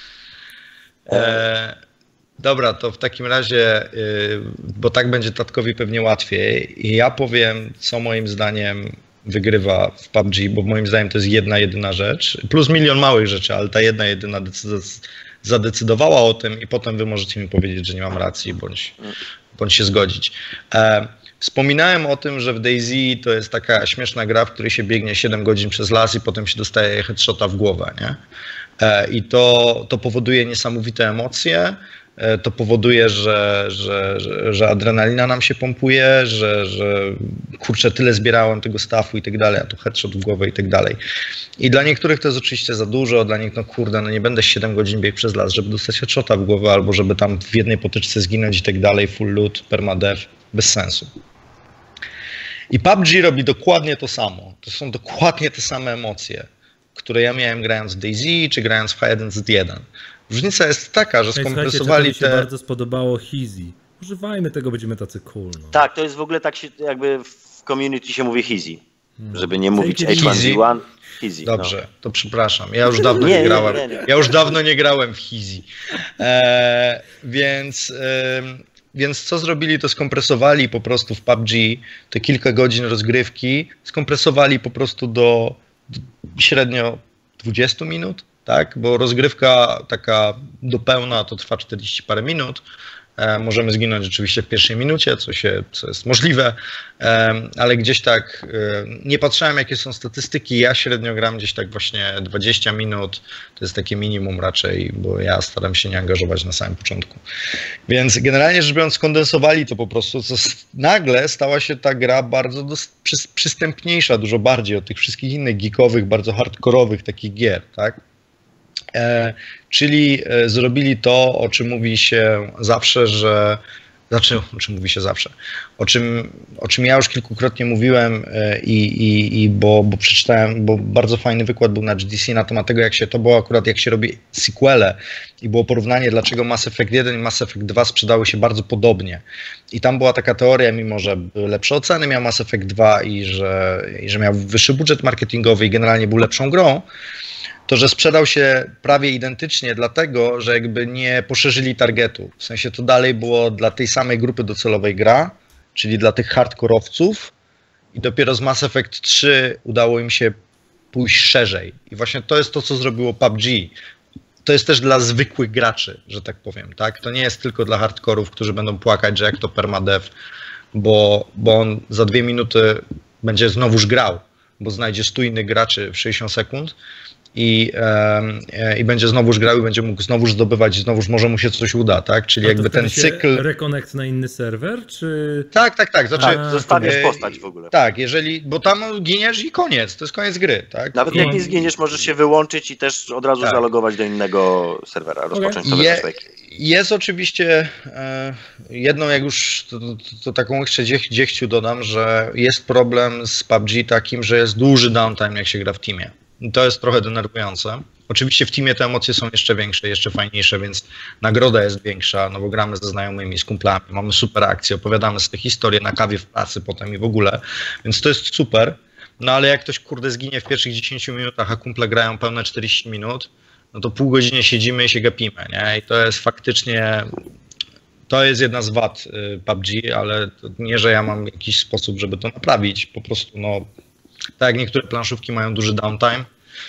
Speaker 3: E, dobra, to w takim razie, yy, bo tak będzie tatkowi pewnie łatwiej, i ja powiem, co moim zdaniem wygrywa w P U B G, bo moim zdaniem to jest jedna, jedyna rzecz, plus milion małych rzeczy, ale ta jedna, jedyna decyzja zadecydowała o tym i potem wy możecie mi powiedzieć, że nie mam racji, bądź, bądź się zgodzić. E, Wspominałem o tym, że w DayZ to jest taka śmieszna gra, w której się biegnie siedem godzin przez las i potem się dostaje headshota w głowę, nie? I to, to powoduje niesamowite emocje, to powoduje, że, że, że, że adrenalina nam się pompuje, że, że kurczę, tyle zbierałem tego staffu i tak dalej, a tu headshot w głowę i tak dalej. I dla niektórych to jest oczywiście za dużo, dla nich, no kurde, no nie będę siedem godzin biegł przez las, żeby dostać headshota w głowę, albo żeby tam w jednej potyczce zginąć i tak dalej, full loot, permadeath, bez sensu. I P U B G robi dokładnie to samo. To są dokładnie te same emocje, które ja miałem grając w DayZ, czy grając w H jeden Z jeden. Różnica jest taka, że skompresowali
Speaker 1: mi się
Speaker 3: te...
Speaker 1: bardzo spodobało Hizi. Używajmy tego, będziemy tacy cool. No.
Speaker 2: Tak, to jest w ogóle tak się jakby w community się mówi Hizi. Żeby nie mówić H
Speaker 1: Take it
Speaker 2: jeden
Speaker 3: easy.
Speaker 2: Z jeden. Hizi.
Speaker 3: Dobrze,
Speaker 2: No.
Speaker 3: to przepraszam. Ja już dawno nie,
Speaker 2: Nie, nie,
Speaker 3: grałem.
Speaker 2: nie, nie.
Speaker 3: Ja już dawno nie grałem w Hizi. E, więc, e, więc co zrobili, to skompresowali po prostu w P U B G te kilka godzin rozgrywki, skompresowali po prostu do, do średnio dwudziestu minut, tak? Bo rozgrywka taka do pełna to trwa czterdzieści parę minut. E, możemy zginąć oczywiście w pierwszej minucie, co, się, co jest możliwe, e, ale gdzieś tak e, nie patrzałem, jakie są statystyki. Ja średnio gram gdzieś tak właśnie dwadzieścia minut. To jest takie minimum raczej, bo ja staram się nie angażować na samym początku. Więc generalnie rzecz biorąc, skondensowali to po prostu, co nagle stała się ta gra bardzo dos- przy- przystępniejsza, dużo bardziej od tych wszystkich innych geekowych, bardzo hardkorowych takich gier, tak? E, czyli e, zrobili to, o czym mówi się zawsze, że znaczy, o czym mówi się zawsze, o czym, o czym ja już kilkukrotnie mówiłem e, i, i, i bo, bo przeczytałem, bo bardzo fajny wykład był na G D C na temat tego, jak się to było akurat, jak się robi sequele i było porównanie, dlaczego Mass Effect jeden i Mass Effect dwa sprzedały się bardzo podobnie. I tam była taka teoria, mimo że były lepsze oceny miał Mass Effect dwa i że, i że miał wyższy budżet marketingowy i generalnie był lepszą grą, to że sprzedał się prawie identycznie dlatego, że jakby nie poszerzyli targetu. W sensie to dalej było dla tej samej grupy docelowej gra, czyli dla tych hardkorowców i dopiero z Mass Effect trzy udało im się pójść szerzej. I właśnie to jest to, co zrobiło P U B G. To jest też dla zwykłych graczy, że tak powiem, tak? To nie jest tylko dla hardkorów, którzy będą płakać, że jak to permadeath, bo, bo on za dwie minuty będzie znowuż grał, bo znajdzie stu innych graczy w sześćdziesiąt sekund. I, e, i będzie znowuż grał i będzie mógł znowuż zdobywać, znowuż może mu się coś uda, tak? Czyli
Speaker 1: A
Speaker 3: jakby
Speaker 1: to
Speaker 3: ten cykl...
Speaker 1: Reconnect na inny serwer, czy...
Speaker 3: Tak, tak, tak. Znaczy,
Speaker 2: Tak, zostawiasz
Speaker 3: e,
Speaker 2: postać w ogóle.
Speaker 3: Tak, jeżeli, bo tam giniesz i koniec, to jest koniec gry, tak?
Speaker 2: Nawet
Speaker 3: I,
Speaker 2: jak nie zginiesz, możesz się wyłączyć i też od razu
Speaker 3: Tak.
Speaker 2: zalogować do innego serwera, rozpocząć sobie
Speaker 3: Je,
Speaker 2: flashbacki.
Speaker 3: jest oczywiście e, jedną, jak już to, to, to taką jeszcze dziech, dziechciu dodam, że jest problem z P U B G takim, że jest duży downtime, jak się gra w teamie. I to jest trochę denerwujące. Oczywiście w teamie te emocje są jeszcze większe, jeszcze fajniejsze, więc nagroda jest większa, no bo gramy ze znajomymi, z kumplami, mamy super akcje, opowiadamy sobie historie na kawie w pracy potem i w ogóle, więc to jest super. No ale jak ktoś kurde zginie w pierwszych dziesięciu minutach, a kumple grają pełne czterdzieści minut, no to pół godziny siedzimy i się gapimy, nie? I to jest faktycznie, to jest jedna z wad P U B G, ale to nie, że ja mam jakiś sposób, żeby to naprawić, po prostu no, tak jak niektóre planszówki mają duży downtime,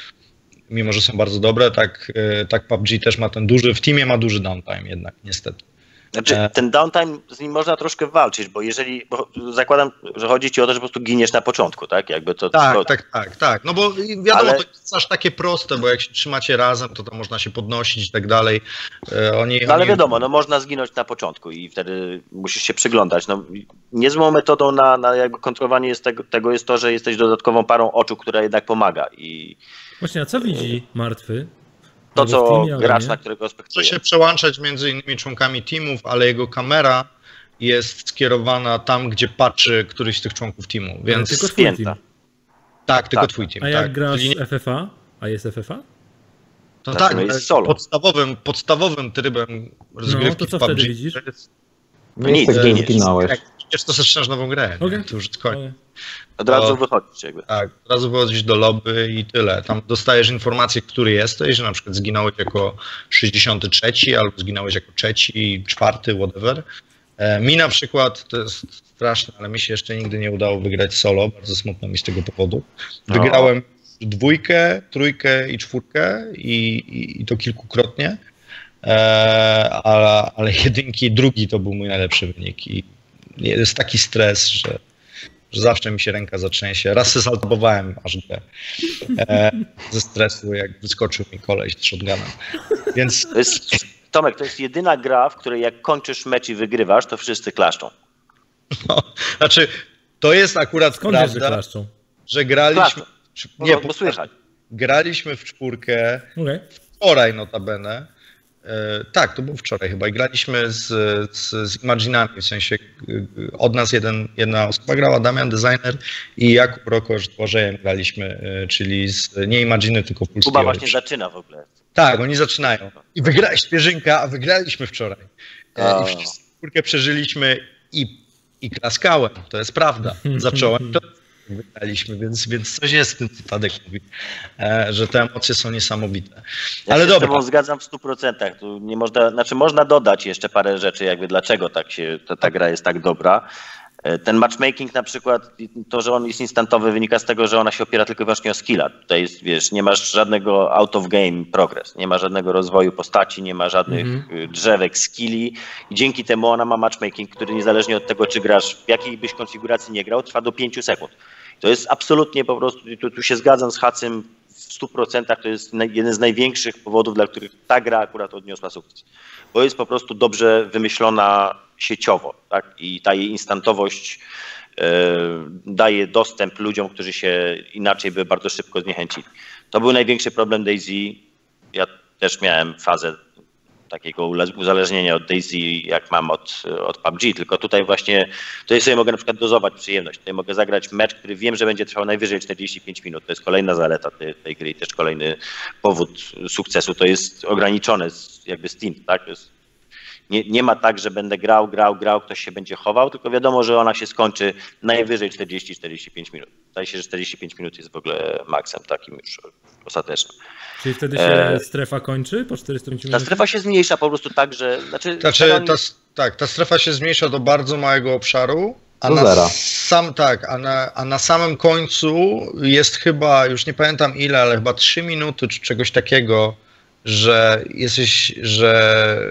Speaker 3: mimo że są bardzo dobre, tak, tak P U B G też ma ten duży, w teamie ma duży downtime jednak, niestety.
Speaker 2: Znaczy, ten downtime, z nim można troszkę walczyć, bo jeżeli, bo zakładam, że chodzi ci o to, że po prostu giniesz na początku, tak? Jakby to,
Speaker 3: Tak,
Speaker 2: to...
Speaker 3: tak, tak, tak. No bo wiadomo,
Speaker 2: Ale...
Speaker 3: to jest aż takie proste, bo jak się trzymacie razem, to tam można się podnosić i tak dalej. Oni,
Speaker 2: No ale
Speaker 3: oni...
Speaker 2: wiadomo, no można zginąć na początku i wtedy musisz się przyglądać. No, niezłą metodą na, na jakby kontrolowanie jest tego, tego jest to, że jesteś dodatkową parą oczu, która jednak pomaga. I
Speaker 1: Właśnie, a co widzi martwy?
Speaker 2: to,
Speaker 1: Albo
Speaker 2: co
Speaker 1: w teamie, ale
Speaker 2: gracz,
Speaker 1: nie?
Speaker 2: na którego
Speaker 3: Chce
Speaker 2: spektuje.
Speaker 3: się przełączać między innymi członkami teamów, ale jego kamera jest skierowana tam, gdzie patrzy któryś z tych członków teamu,
Speaker 1: Ale
Speaker 3: więc
Speaker 1: tylko twój
Speaker 2: spięta.
Speaker 1: team.
Speaker 3: tak, tylko
Speaker 2: Tak.
Speaker 3: twój team.
Speaker 1: A jak
Speaker 3: tak.
Speaker 1: grasz
Speaker 3: Czyli nie-
Speaker 1: F F A? A jest F F A?
Speaker 3: To
Speaker 2: Znaczy,
Speaker 3: tak,
Speaker 2: no jest solo.
Speaker 3: podstawowym, podstawowym trybem rozgrywki
Speaker 1: No, to co
Speaker 3: w P U B G
Speaker 1: wtedy widzisz?
Speaker 3: to jest,
Speaker 2: No nic,
Speaker 4: Miejsce, gdzie
Speaker 2: giniesz.
Speaker 4: zginąłeś.
Speaker 3: jak wiesz, to zaczynasz nową grę, nie?
Speaker 1: Okej.
Speaker 3: To już jest koniec.
Speaker 2: Od razu
Speaker 3: to-
Speaker 2: wychodzić jakby.
Speaker 3: Tak, od razu wychodzisz do lobby i tyle. Tam dostajesz informację, który jesteś, że na przykład zginąłeś jako sześćdziesiąty trzeci albo zginąłeś jako trzeci, czwarty, whatever. E, Mi na przykład, to jest straszne, ale mi się jeszcze nigdy nie udało wygrać solo, bardzo smutno mi z tego powodu. Wygrałem dwójkę, trójkę i czwórkę i, i, i to kilkukrotnie, e, ale, ale jedynki, drugi to był mój najlepszy wynik i jest taki stres, że, że zawsze mi się ręka zatrzęsie. Raz się zaltowałem aż grę e, ze stresu, jak wyskoczył mi koleś z shotgunem. Więc...
Speaker 2: To jest, Tomek, to jest jedyna gra, w której jak kończysz mecz i wygrywasz, to wszyscy klaszczą.
Speaker 3: No, znaczy, to jest akurat
Speaker 1: Skąd wiesz, że
Speaker 3: prawda,
Speaker 1: klaszczą?
Speaker 3: że graliśmy...
Speaker 2: No,
Speaker 3: Nie,
Speaker 2: bo, bo słychać.
Speaker 3: graliśmy w czwórkę
Speaker 1: Okay.
Speaker 3: wczoraj notabene. E, tak, to było wczoraj chyba i graliśmy z, z, z Imaginami, w sensie e, od nas jeden, jedna osoba grała, Damian, designer i Jakub Rokosz z Błażejem graliśmy, e, czyli z, nie Imaginy, tylko Full
Speaker 2: Kuba
Speaker 3: Steel.
Speaker 2: właśnie zaczyna w ogóle.
Speaker 3: Tak, oni zaczynają. I wygrali świeżynka, a wygraliśmy wczoraj. E,
Speaker 2: A.
Speaker 3: I wszyscy czwórkę przeżyliśmy i, i klaskałem, to jest prawda. Zacząłem, to wygraliśmy, więc, więc coś jest w tym, co Tadek mówi, e, że te emocje są niesamowite.
Speaker 2: Ja
Speaker 3: Ale
Speaker 2: się
Speaker 3: dobra.
Speaker 2: z tobą zgadzam w stu procentach. Tu nie można, znaczy można dodać jeszcze parę rzeczy, jakby dlaczego tak się, ta, ta gra jest tak dobra. Ten matchmaking na przykład, to, że on jest instantowy, wynika z tego, że ona się opiera tylko i wyłącznie o skilla. Tutaj jest, wiesz, nie masz żadnego out of game progress, nie ma żadnego rozwoju postaci, nie ma żadnych mm-hmm. drzewek skilli i dzięki temu ona ma matchmaking, który niezależnie od tego, czy grasz w jakiej byś konfiguracji nie grał, trwa do pięciu sekund. To jest absolutnie po prostu, tu, tu się zgadzam z Hacym w stu procentach, to jest jeden z największych powodów, dla których ta gra akurat odniosła sukces. Bo jest po prostu dobrze wymyślona sieciowo, tak? I ta jej instantowość y, daje dostęp ludziom, którzy się inaczej by bardzo szybko zniechęcili. To był największy problem DayZ. Ja też miałem fazę takiego uzależnienia od DayZ, jak mam od, od P U B G, tylko tutaj właśnie, tutaj sobie mogę na przykład dozować przyjemność. Tutaj mogę zagrać mecz, który wiem, że będzie trwał najwyżej czterdzieści pięć minut. To jest kolejna zaleta tej, tej gry i też kolejny powód sukcesu. To jest ograniczone jakby stint, tak? To jest, nie, nie ma tak, że będę grał, grał, grał, ktoś się będzie chował, tylko wiadomo, że ona się skończy najwyżej czterdzieści czterdzieści pięć minut. Wydaje się, że czterdzieści pięć minut jest w ogóle maksem takim już ostatecznym.
Speaker 1: Czyli wtedy się e... strefa kończy po czterystu pięciu minutach?
Speaker 2: Ta strefa się zmniejsza po prostu tak, że... Znaczy,
Speaker 3: znaczy
Speaker 2: oni...
Speaker 3: ta, tak, ta strefa się zmniejsza do bardzo małego obszaru, a
Speaker 4: do
Speaker 3: na,
Speaker 4: zera.
Speaker 3: sam, tak, a, na, a na samym końcu jest chyba, już nie pamiętam ile, ale chyba trzy minuty czy czegoś takiego, że jesteś, że,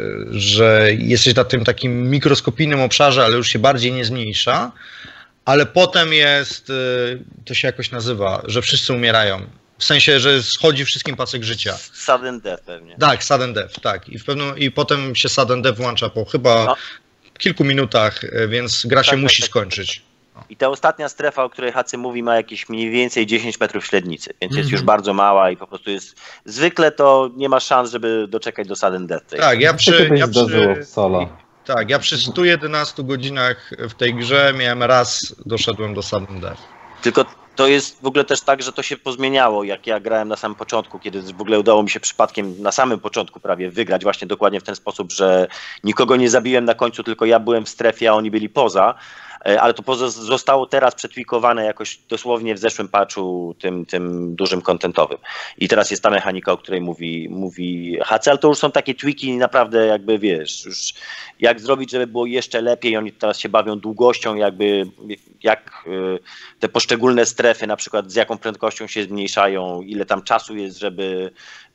Speaker 3: że jesteś na tym takim mikroskopijnym obszarze, ale już się bardziej nie zmniejsza, ale potem jest, to się jakoś nazywa, że wszyscy umierają. W sensie, że schodzi wszystkim pasek życia.
Speaker 2: Sudden death pewnie.
Speaker 3: Tak, sudden death, tak. I, w pewnym, i potem się sudden death włącza po chyba no. kilku minutach, więc gra się tak, musi tak, skończyć.
Speaker 2: I ta ostatnia strefa, o której Hacy mówi, ma jakieś mniej więcej dziesięć metrów średnicy, więc mm-hmm. jest już bardzo mała i po prostu jest... Zwykle to nie ma szans, żeby doczekać do sudden death.
Speaker 3: Tak, ja przy... Ja przy
Speaker 4: solo.
Speaker 3: Tak, ja przy stu jedenastu godzinach w tej grze miałem raz, doszedłem do sudden death.
Speaker 2: Tylko to jest w ogóle też tak, że to się pozmieniało, jak ja grałem na samym początku, kiedy w ogóle udało mi się przypadkiem na samym początku prawie wygrać właśnie dokładnie w ten sposób, że nikogo nie zabiłem na końcu, tylko ja byłem w strefie, a oni byli poza. Ale to zostało teraz przetwikowane jakoś dosłownie w zeszłym patchu, tym, tym dużym kontentowym. I teraz jest ta mechanika, o której mówi, mówi H C, ale to już są takie tweaki naprawdę jakby, wiesz, już jak zrobić, żeby było jeszcze lepiej. Oni teraz się bawią długością, jakby jak te poszczególne strefy, na przykład z jaką prędkością się zmniejszają, ile tam czasu jest, żeby...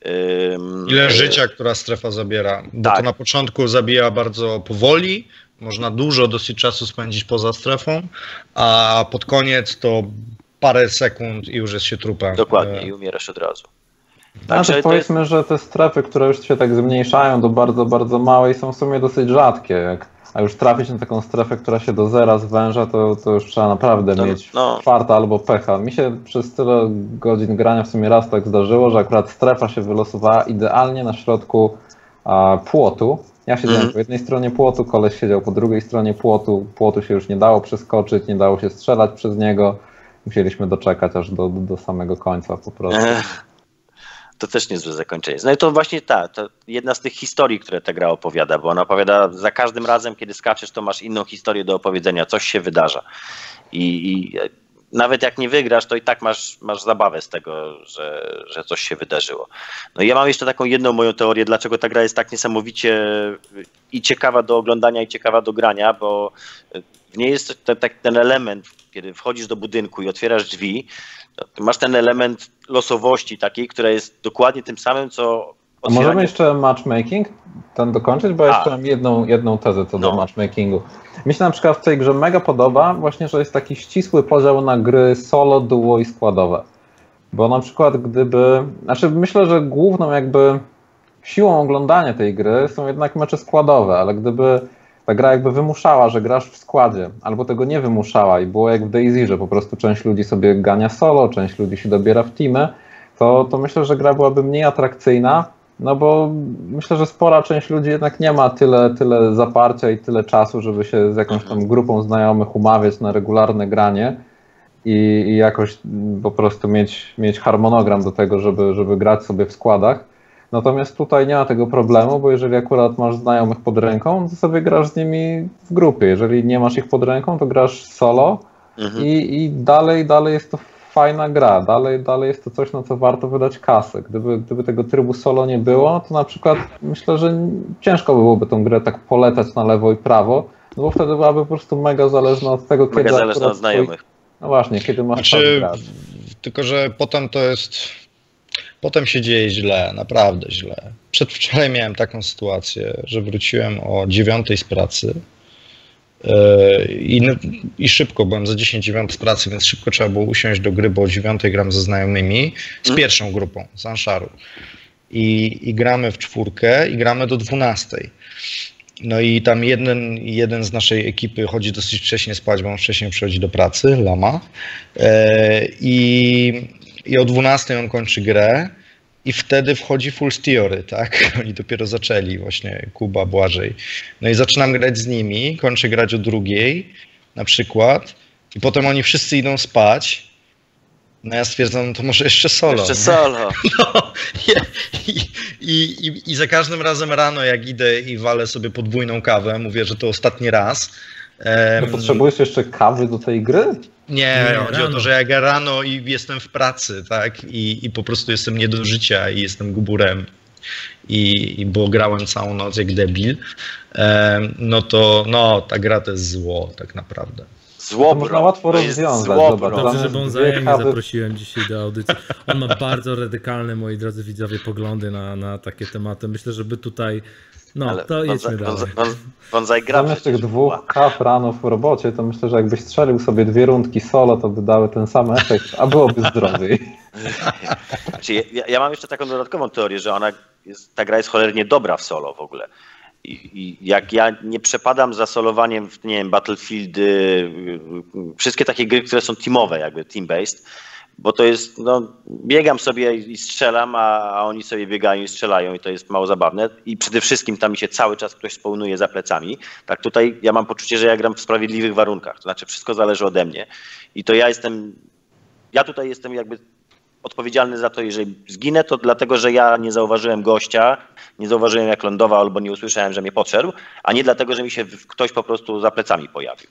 Speaker 3: Ile życia, która strefa zabiera, bo tak. To na początku zabija bardzo powoli, można dużo dosyć czasu spędzić poza strefą, a pod koniec to parę sekund i już jest się trupem.
Speaker 2: Dokładnie, i umierasz od razu.
Speaker 4: Także no, powiedzmy, jest... że te strefy, które już się tak zmniejszają do bardzo, bardzo małej, są w sumie dosyć rzadkie. Jak, a już trafić na taką strefę, która się do zera zwęża, to, to już trzeba naprawdę no, mieć no. farta albo pecha. Mi się przez tyle godzin grania w sumie raz tak zdarzyło, że akurat strefa się wylosowała idealnie na środku a, płotu. Ja siedziałem mm. po jednej stronie płotu, koleś siedział po drugiej stronie płotu, płotu się już nie dało przeskoczyć, nie dało się strzelać przez niego, musieliśmy doczekać aż do, do samego końca po prostu.
Speaker 2: Ech, to też niezłe zakończenie. No i to właśnie ta, to jedna z tych historii, które ta gra opowiada, bo ona opowiada za każdym razem, kiedy skaczesz, to masz inną historię do opowiedzenia, coś się wydarza. I, i nawet jak nie wygrasz, to i tak masz, masz zabawę z tego, że, że coś się wydarzyło. No i ja mam jeszcze taką jedną moją teorię, dlaczego ta gra jest tak niesamowicie i ciekawa do oglądania, i ciekawa do grania, bo w niej jest ten, ten element, kiedy wchodzisz do budynku i otwierasz drzwi, to masz ten element losowości takiej, która jest dokładnie tym samym, co
Speaker 4: A możemy jeszcze matchmaking ten dokończyć, bo ja
Speaker 2: A.
Speaker 4: jeszcze mam jedną, jedną tezę co do
Speaker 2: No.
Speaker 4: matchmakingu. Mi się na przykład w tej grze mega podoba właśnie, że jest taki ścisły podział na gry solo, duo i składowe. Bo na przykład gdyby, znaczy myślę, że główną jakby siłą oglądania tej gry są jednak mecze składowe, ale gdyby ta gra jakby wymuszała, że grasz w składzie, albo tego nie wymuszała i było jak w DayZ, że po prostu część ludzi sobie gania solo, część ludzi się dobiera w teamy, to, to myślę, że gra byłaby mniej atrakcyjna, no bo myślę, że spora część ludzi jednak nie ma tyle, tyle zaparcia i tyle czasu, żeby się z jakąś tam grupą znajomych umawiać na regularne granie i, i jakoś po prostu mieć, mieć harmonogram do tego, żeby, żeby grać sobie w składach. Natomiast tutaj nie ma tego problemu, bo jeżeli akurat masz znajomych pod ręką, to sobie grasz z nimi w grupie. Jeżeli nie masz ich pod ręką, to grasz solo
Speaker 2: Mhm.
Speaker 4: i, i dalej, dalej jest to fajna gra. Dalej, dalej jest to coś, na co warto wydać kasę. Gdyby, gdyby tego trybu solo nie było, to na przykład myślę, że ciężko by byłoby tą grę tak polecać na lewo i prawo, no bo wtedy byłaby po prostu mega zależna od tego,
Speaker 2: Mega
Speaker 4: kiedy
Speaker 2: zależna
Speaker 4: akurat
Speaker 2: od znajomych.
Speaker 4: twoi- No właśnie, kiedy masz
Speaker 3: Znaczy,
Speaker 4: czas grać.
Speaker 3: tylko że potem to jest... Potem się dzieje źle, naprawdę źle. Przedwczoraj miałem taką sytuację, że wróciłem o dziewiątej z pracy yy, i, i szybko, byłem za dziesięć dziewiąt z pracy, więc szybko trzeba było usiąść do gry, bo o dziewiątej gram ze znajomymi, z pierwszą grupą, z Ansharu. I, I gramy w czwórkę i gramy do dwunastej. No i tam jeden, jeden z naszej ekipy chodzi dosyć wcześnie spać, bo on wcześniej przychodzi do pracy, Lama. Yy, I I o dwunastej on kończy grę i wtedy wchodzi Full Theory, tak? Oni dopiero zaczęli, właśnie Kuba, Błażej. No i zaczynam grać z nimi, kończę grać o drugiej na przykład i potem oni wszyscy idą spać. No ja stwierdzam, no to może jeszcze solo.
Speaker 2: Jeszcze
Speaker 3: nie?
Speaker 2: solo.
Speaker 3: No, i, i, i, I za każdym razem rano, jak idę i walę sobie podwójną kawę, mówię, że to ostatni raz.
Speaker 4: No potrzebujesz jeszcze kawy do tej gry?
Speaker 3: Nie,
Speaker 1: Nie,
Speaker 3: chodzi o
Speaker 1: rano.
Speaker 3: to, że jak ja rano i jestem w pracy, tak, i, i po prostu jestem nie do życia i jestem guburem, i, i bo grałem całą noc jak debil, em, no to no, ta gra to jest zło tak naprawdę.
Speaker 2: Złobro.
Speaker 4: To można łatwo
Speaker 2: To jest
Speaker 4: rozwiązać,
Speaker 2: złobro.
Speaker 4: zobacz.
Speaker 1: Dobrze, że
Speaker 4: Zamiast
Speaker 1: Bonzaja
Speaker 4: dwie
Speaker 1: nie
Speaker 4: kawy-
Speaker 1: zaprosiłem dzisiaj do audycji. On ma bardzo radykalne, moi drodzy widzowie, poglądy na, na takie tematy. Myślę, żeby tutaj... No,
Speaker 2: Ale
Speaker 1: to jedźmy
Speaker 2: Bonza-
Speaker 1: dalej.
Speaker 2: Bonza- Bonsai gra
Speaker 4: Zamiast
Speaker 2: przecież.
Speaker 4: tych dwóch kaw rano w robocie, to myślę, że jakbyś strzelił sobie dwie rundki solo, to by dały ten sam efekt, a byłoby zdrowiej.
Speaker 2: Znaczy, ja, ja mam jeszcze taką dodatkową teorię, że ona jest, ta gra jest cholernie dobra w solo w ogóle. I, i jak ja nie przepadam za solowaniem w, nie wiem, Battlefield, wszystkie takie gry, które są teamowe, jakby team-based, bo to jest, no, biegam sobie i strzelam, a, a oni sobie biegają i strzelają i to jest mało zabawne. I przede wszystkim tam mi się cały czas ktoś spełnuje za plecami. Tak tutaj ja mam poczucie, że ja gram w sprawiedliwych warunkach, to znaczy wszystko zależy ode mnie. I to ja jestem, ja tutaj jestem jakby odpowiedzialny za to, jeżeli zginę, to dlatego, że ja nie zauważyłem gościa, nie zauważyłem jak lądował albo nie usłyszałem, że mnie podszedł, a nie dlatego, że mi się ktoś po prostu za plecami pojawił.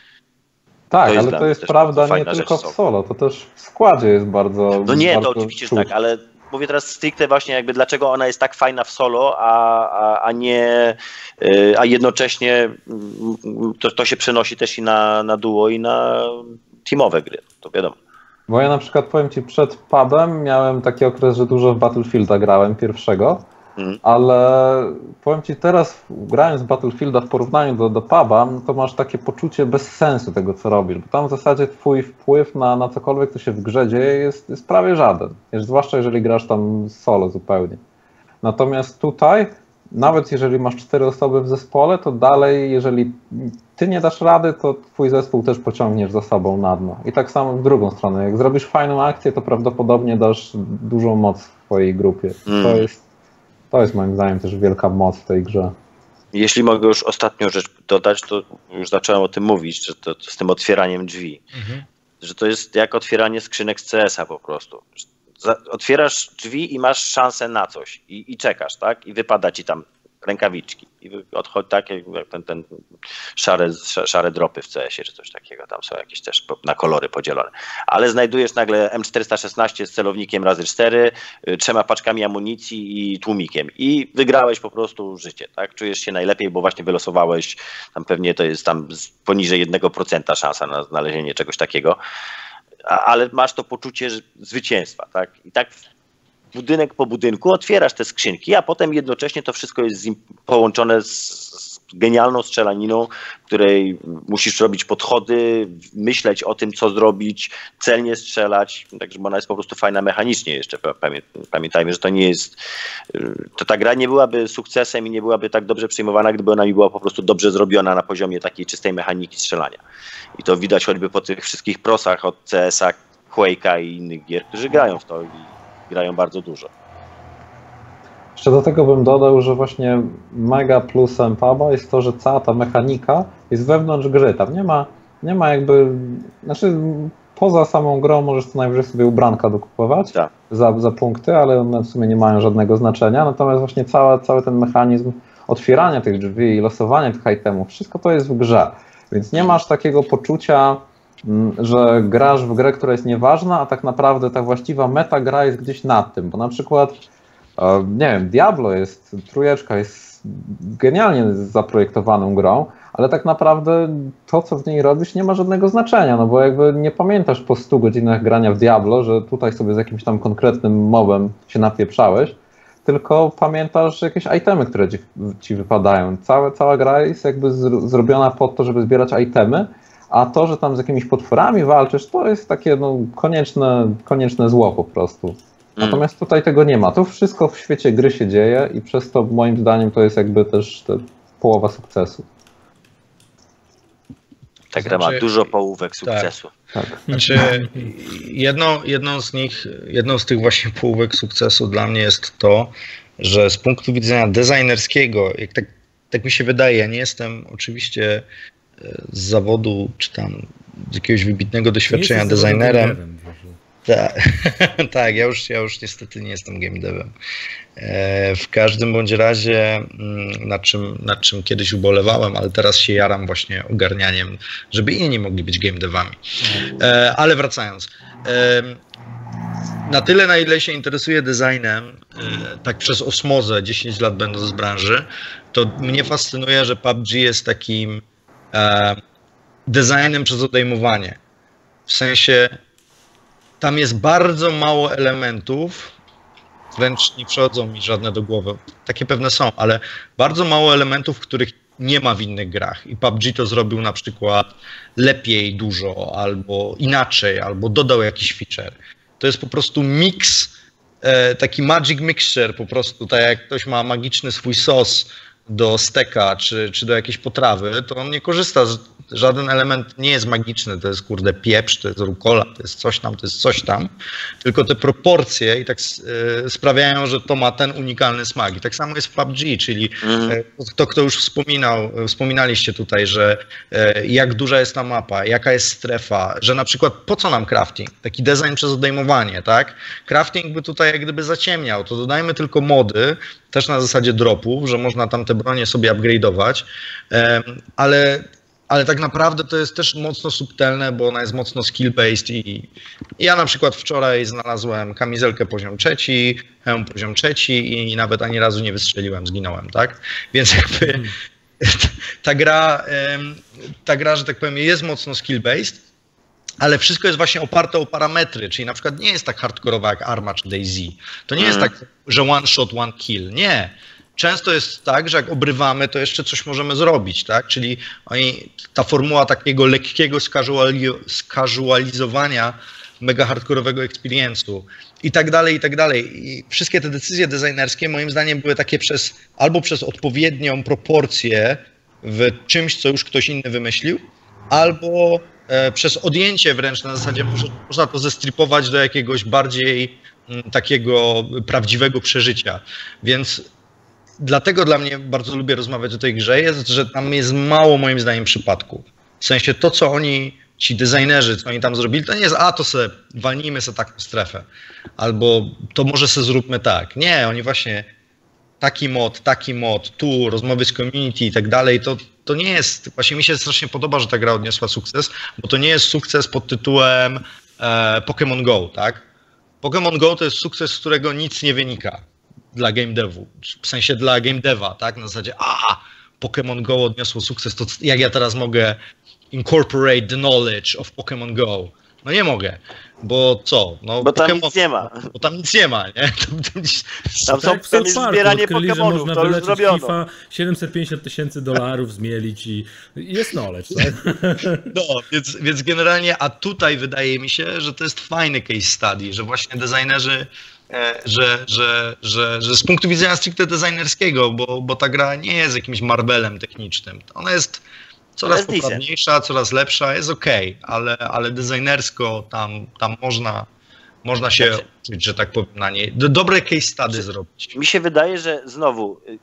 Speaker 4: Tak,
Speaker 2: To jest
Speaker 4: ale
Speaker 2: dla
Speaker 4: to
Speaker 2: mnie
Speaker 4: jest
Speaker 2: też
Speaker 4: prawda
Speaker 2: bardzo
Speaker 4: nie
Speaker 2: fajna
Speaker 4: tylko
Speaker 2: rzecz
Speaker 4: w solo, to też w składzie jest bardzo...
Speaker 2: No nie,
Speaker 4: bardzo
Speaker 2: to oczywiście, że
Speaker 4: czuć.
Speaker 2: tak, ale mówię teraz stricte właśnie jakby dlaczego ona jest tak fajna w solo, a, a, a nie, yy, a jednocześnie mm, to, to się przenosi też i na, na duo i na teamowe gry, to wiadomo.
Speaker 4: Bo ja na przykład powiem Ci, przed pubem miałem taki okres, że dużo w Battlefielda grałem pierwszego,
Speaker 2: Mhm.
Speaker 4: ale powiem Ci teraz, grając w Battlefielda w porównaniu do, do puba, no to masz takie poczucie bez sensu tego, co robisz, bo tam w zasadzie Twój wpływ na, na cokolwiek, co się w grze dzieje, jest, jest prawie żaden, zwłaszcza jeżeli grasz tam solo zupełnie. Natomiast tutaj, nawet jeżeli masz cztery osoby w zespole, to dalej, jeżeli Ty nie dasz rady, to Twój zespół też pociągniesz za sobą na dno. I tak samo w drugą stronę, jak zrobisz fajną akcję, to prawdopodobnie dasz dużą moc w Twojej grupie.
Speaker 2: Mm.
Speaker 4: To jest To jest moim zdaniem też wielka moc w tej grze.
Speaker 2: Jeśli mogę już ostatnią rzecz dodać, to już zacząłem o tym mówić, że to, to z tym otwieraniem drzwi,
Speaker 3: Mhm.
Speaker 2: że to jest jak otwieranie skrzynek z C S a po prostu. Za, otwierasz drzwi i masz szansę na coś i, i czekasz, tak? I wypada ci tam rękawiczki i odchodzi tak jak ten, ten szare, szare dropy w C S ie czy coś takiego, tam są jakieś też na kolory podzielone. Ale znajdujesz nagle M czterysta szesnaście z celownikiem razy cztery, trzema paczkami amunicji i tłumikiem i wygrałeś po prostu życie, tak? Czujesz się najlepiej, bo właśnie wylosowałeś, tam pewnie to jest tam poniżej jednego procenta szansa na znalezienie czegoś takiego, A, ale masz to poczucie że zwycięstwa, tak? I tak budynek po budynku, otwierasz te skrzynki, a potem jednocześnie to wszystko jest połączone z, z genialną strzelaniną, w której musisz robić podchody, myśleć o tym, co zrobić, celnie strzelać, także ona jest po prostu fajna mechanicznie jeszcze. Pamiętajmy, że to nie jest, to ta gra nie byłaby sukcesem i nie byłaby tak dobrze przyjmowana, gdyby ona mi była po prostu dobrze zrobiona na poziomie takiej czystej mechaniki strzelania. I to widać choćby po tych wszystkich prosach od C S a, Quake'a i innych gier, którzy grają w to i grają bardzo dużo.
Speaker 4: Jeszcze do tego bym dodał, że właśnie mega plusem puba jest to, że cała ta mechanika jest wewnątrz gry. Tam nie ma, nie ma jakby, znaczy poza samą grą możesz co najwyżej sobie ubranka dokupować
Speaker 2: tak.
Speaker 4: za, za punkty, ale one w sumie nie mają żadnego znaczenia. Natomiast właśnie cały, cały ten mechanizm otwierania tych drzwi i losowania tych itemów, wszystko to jest w grze. Więc nie masz takiego poczucia, że grasz w grę, która jest nieważna, a tak naprawdę ta właściwa metagra jest gdzieś nad tym, bo na przykład nie wiem, Diablo jest, trójeczka jest genialnie zaprojektowaną grą, ale tak naprawdę to, co w niej robisz, nie ma żadnego znaczenia, no bo jakby nie pamiętasz po stu godzinach grania w Diablo, że tutaj sobie z jakimś tam konkretnym mobem się napieprzałeś, tylko pamiętasz jakieś itemy, które ci, ci wypadają. Całe, cała gra jest jakby zr- zrobiona po to, żeby zbierać itemy, a to, że tam z jakimiś potworami walczysz, to jest takie no, konieczne, konieczne zło po prostu. Natomiast tutaj tego nie ma. To wszystko w świecie gry się dzieje i przez to moim zdaniem to jest jakby też te połowa sukcesu.
Speaker 2: Ta gra ma dużo połówek sukcesu.
Speaker 3: Tak. Tak. Znaczy, jedną, jedną z nich, jedną z tych właśnie połówek sukcesu dla mnie jest to, że z punktu widzenia designerskiego, jak tak, tak mi się wydaje, ja nie jestem oczywiście z zawodu, czy tam z jakiegoś wybitnego doświadczenia designerem. Tak, tak, ja już, ja już niestety nie jestem game devem. E, w każdym bądź razie, nad czym, nad czym kiedyś ubolewałem, ale teraz się jaram właśnie ogarnianiem, żeby inni mogli być game devami. E, ale wracając, e, na tyle, na ile się interesuję designem, e, tak przez osmozę, dziesięć lat będąc z branży, to mnie fascynuje, że P U B G jest takim e, designem przez odejmowanie. W sensie tam jest bardzo mało elementów, wręcz nie przychodzą mi żadne do głowy, takie pewne są, ale bardzo mało elementów, których nie ma w innych grach. I P U B G to zrobił na przykład lepiej dużo, albo inaczej, albo dodał jakiś feature. To jest po prostu miks, taki magic mixture po prostu, tak jak ktoś ma magiczny swój sos do steka, czy, czy do jakiejś potrawy, to on nie korzysta z żaden element nie jest magiczny, to jest kurde pieprz, to jest rukola, to jest coś tam, to jest coś tam, tylko te proporcje i tak y, sprawiają, że to ma ten unikalny smak. I tak samo jest w P U B G, czyli y, to, kto już wspominał, wspominaliście tutaj, że y, jak duża jest ta mapa, jaka jest strefa, że na przykład po co nam crafting? Taki design przez odejmowanie, tak? Crafting by tutaj jak gdyby zaciemniał, to dodajmy tylko mody, też na zasadzie dropów, że można tam te bronie sobie upgrade'ować, y, ale Ale tak naprawdę to jest też mocno subtelne, bo ona jest mocno skill-based i ja na przykład wczoraj znalazłem kamizelkę poziom trzeci, hełm poziom trzeci i nawet ani razu nie wystrzeliłem, zginąłem, tak? Więc jakby ta gra, ta gra, że tak powiem, jest mocno skill-based, ale wszystko jest właśnie oparte o parametry, czyli na przykład nie jest tak hardkorowa jak Arma czy DayZ. To nie jest tak, że one shot, one kill, nie. Często jest tak, że jak obrywamy, to jeszcze coś możemy zrobić, tak? Czyli oni, ta formuła takiego lekkiego skazualizowania mega hardkorowego experience'u i tak dalej, i tak dalej. I wszystkie te decyzje designerskie moim zdaniem były takie przez, albo przez odpowiednią proporcję w czymś, co już ktoś inny wymyślił, albo e, przez odjęcie wręcz na zasadzie można, można to zestripować do jakiegoś bardziej m, takiego prawdziwego przeżycia. Więc dlatego dla mnie bardzo lubię rozmawiać o tej grze, jest, że tam jest mało moim zdaniem przypadków. W sensie to, co oni, ci designerzy, co oni tam zrobili, to nie jest, a to se walnijmy se taką strefę, albo to może se zróbmy tak. Nie, oni właśnie taki mod, taki mod, tu rozmowy z community i tak dalej, to, to nie jest, właśnie mi się strasznie podoba, że ta gra odniosła sukces, bo to nie jest sukces pod tytułem e, Pokémon Go, tak? Pokémon Go to jest sukces, z którego nic nie wynika dla game devu, w sensie dla game deva, tak? Na zasadzie, a Pokémon Go odniosło sukces, to jak ja teraz mogę incorporate the knowledge of Pokémon Go? No nie mogę, bo co? No,
Speaker 2: Bo tam
Speaker 3: Pokemon,
Speaker 2: nic nie ma.
Speaker 3: Bo tam nic nie ma, nie? Tam, tam,
Speaker 2: Tam są
Speaker 1: Tak w South Parku
Speaker 2: zbieranie
Speaker 1: odkryli, że
Speaker 2: Pokemonów,
Speaker 1: można
Speaker 2: to już
Speaker 1: wylecieć
Speaker 2: zrobiono.
Speaker 1: FIFA siedemset pięćdziesiąt tysięcy dolarów zmielić i jest knowledge, tak?
Speaker 3: No, więc, więc generalnie, a tutaj wydaje mi się, że to jest fajny case study, że właśnie designerzy, e, że, że, że, że z punktu widzenia stricte designerskiego, bo, bo ta gra nie jest jakimś Marvelem technicznym. Ona jest coraz
Speaker 2: jest
Speaker 3: poprawniejsza, coraz lepsza, jest okej, okay, ale, ale designersko tam, tam można, można się
Speaker 2: Znaczy-
Speaker 3: uczyć, że tak powiem, na niej. Do- Dobre case study zrobić.
Speaker 2: Mi się wydaje, że znowu, y,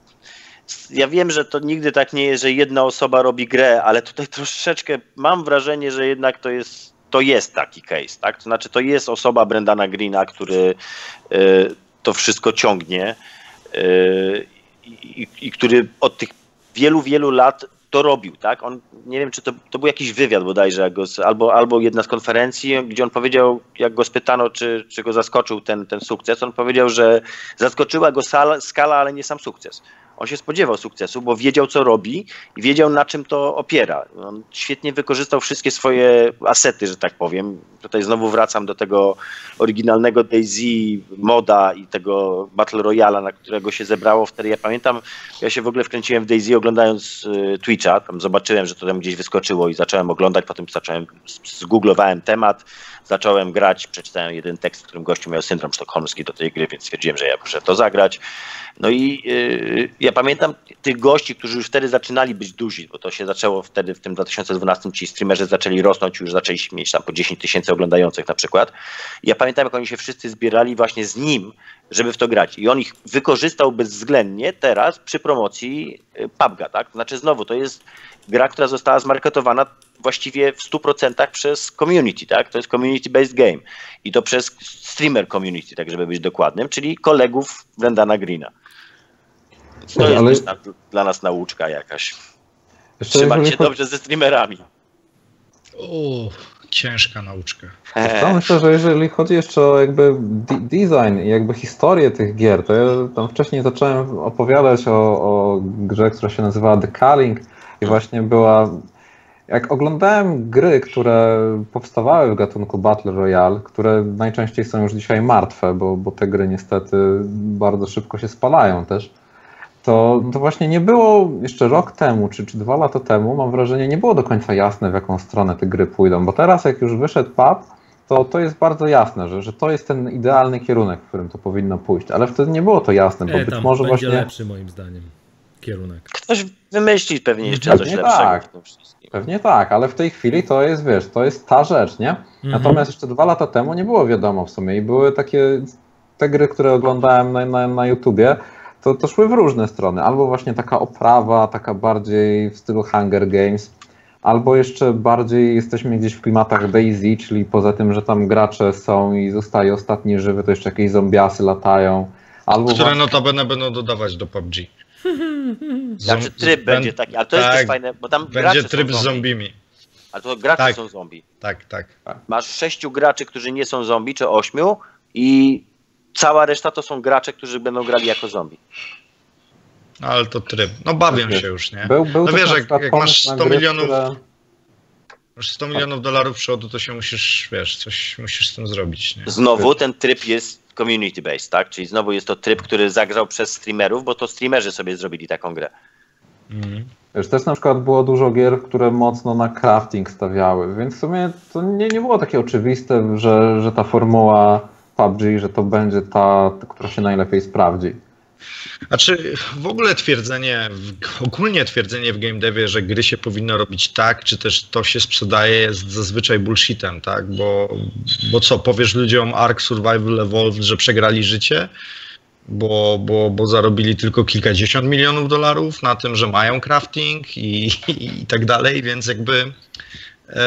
Speaker 2: ja wiem, że to nigdy tak nie jest, że jedna osoba robi grę, ale tutaj troszeczkę mam wrażenie, że jednak to jest, to jest taki case, tak? To znaczy to jest osoba Brendana Greena, który y, to wszystko ciągnie y, i, i który od tych wielu, wielu lat to robił, tak? On, nie wiem, czy to, to był jakiś wywiad bodajże, jak go, albo, albo jedna z konferencji, gdzie on powiedział, jak go spytano, czy, czy go zaskoczył ten, ten sukces, on powiedział, że zaskoczyła go sala, skala, ale nie sam sukces. On się spodziewał sukcesu, bo wiedział, co robi i wiedział, na czym to opiera. On świetnie wykorzystał wszystkie swoje asety, że tak powiem. Tutaj znowu wracam do tego oryginalnego DayZ moda i tego Battle Royale'a, na którego się zebrało wtedy. Ja pamiętam, ja się w ogóle wkręciłem w DayZ oglądając y, Twitcha, tam zobaczyłem, że to tam gdzieś wyskoczyło i zacząłem oglądać, potem zacząłem, zgooglowałem temat, zacząłem grać, przeczytałem jeden tekst, w którym gościu miał syndrom sztokholmski do tej gry, więc stwierdziłem, że ja muszę w to zagrać. No i yy, ja pamiętam tych gości, którzy już wtedy zaczynali być duzi, bo to się zaczęło wtedy w tym dwa tysiące dwunastym, ci streamerzy zaczęli rosnąć, już zaczęli mieć tam po dziesięć tysięcy oglądających na przykład. I ja pamiętam, jak oni się wszyscy zbierali właśnie z nim, żeby w to grać. I on ich wykorzystał bezwzględnie teraz przy promocji P U B G'a, tak? To znaczy znowu, to jest gra, która została zmarketowana właściwie w stu procentach przez community, tak? To jest community-based game. I to przez streamer community, tak żeby być dokładnym, czyli kolegów Brendana Greena. Więc to
Speaker 4: Ale-
Speaker 2: jest też na, dla nas nauczka jakaś.
Speaker 4: Jeszcze
Speaker 2: Trzymać
Speaker 4: jeżeli
Speaker 2: się
Speaker 4: chodzi-
Speaker 2: dobrze ze streamerami.
Speaker 3: O, ciężka nauczka.
Speaker 4: Ja myślę, że jeżeli chodzi jeszcze o jakby de- design i jakby historię tych gier, to ja tam wcześniej zacząłem opowiadać o, o grze, która się nazywała The Culling i właśnie była... Jak oglądałem gry, które powstawały w gatunku Battle Royale, które najczęściej są już dzisiaj martwe, bo, bo te gry niestety bardzo szybko się spalają też, to, to właśnie nie było jeszcze rok temu, czy, czy dwa lata temu, mam wrażenie, nie było do końca jasne, w jaką stronę te gry pójdą, bo teraz jak już wyszedł P U B, to, to jest bardzo jasne, że, że to jest ten idealny kierunek, w którym to powinno pójść, ale wtedy nie było to jasne, bo
Speaker 1: Nie,
Speaker 4: być
Speaker 1: tam
Speaker 4: może
Speaker 1: będzie
Speaker 4: właśnie...
Speaker 1: lepszy moim zdaniem kierunek.
Speaker 2: Ktoś wymyśli pewnie jeszcze
Speaker 4: Pewnie
Speaker 2: coś lepszego
Speaker 4: tak.
Speaker 2: w tym wszystkim.
Speaker 4: Pewnie tak, ale w tej chwili to jest, wiesz, to jest ta rzecz, nie? Natomiast jeszcze dwa lata temu nie było wiadomo w sumie i były takie, te gry, które oglądałem na, na, na YouTubie, to, to szły w różne strony. Albo właśnie taka oprawa, taka bardziej w stylu Hunger Games, albo jeszcze bardziej jesteśmy gdzieś w klimatach DayZ, czyli poza tym, że tam gracze są i zostaje ostatni żywy, to jeszcze jakieś zombiasy latają. Albo
Speaker 3: Które
Speaker 4: właśnie...
Speaker 3: notabene będą dodawać do P U B G.
Speaker 2: Znaczy tryb
Speaker 3: Zom-
Speaker 2: będzie taki, ale to jest
Speaker 3: tak,
Speaker 2: też fajne, bo tam
Speaker 3: Będzie
Speaker 2: gracze
Speaker 3: tryb
Speaker 2: są
Speaker 3: z
Speaker 2: zombie.
Speaker 3: zombimi.
Speaker 2: Ale to gracze
Speaker 3: Tak.
Speaker 2: są zombie.
Speaker 3: Tak, tak.
Speaker 2: Masz sześciu graczy, którzy nie są zombie, czy ośmiu i cała reszta to są gracze, którzy będą grali jako zombie.
Speaker 3: No, ale to tryb. No bawią
Speaker 4: Tak
Speaker 3: się już, nie?
Speaker 4: Był, był
Speaker 3: No
Speaker 4: też
Speaker 3: wiesz,
Speaker 4: na
Speaker 3: jak,
Speaker 4: przykład
Speaker 3: jak masz
Speaker 4: pomysł na
Speaker 3: sto
Speaker 4: gry,
Speaker 3: milionów,
Speaker 4: które-
Speaker 3: masz sto milionów dolarów przodu, to się musisz, wiesz, coś musisz z tym zrobić, nie?
Speaker 2: Znowu ten tryb jest community based, tak? Czyli znowu jest to tryb, który zagrał przez streamerów, bo to streamerzy sobie zrobili taką grę.
Speaker 3: Mhm.
Speaker 4: Wiesz, też na przykład było dużo gier, które mocno na crafting stawiały, więc w sumie to nie, nie było takie oczywiste, że, że ta formuła P U B G, że to będzie ta, która się najlepiej sprawdzi.
Speaker 3: Znaczy w ogóle twierdzenie, w- ogólnie twierdzenie w game devie, że gry się powinno robić tak, czy też to się sprzedaje, jest zazwyczaj bullshitem, tak? Bo, bo co, powiesz ludziom Ark Survival Evolved, że przegrali życie, bo, bo, bo zarobili tylko kilkadziesiąt milionów dolarów na tym, że mają crafting i, i, i tak dalej, więc jakby e,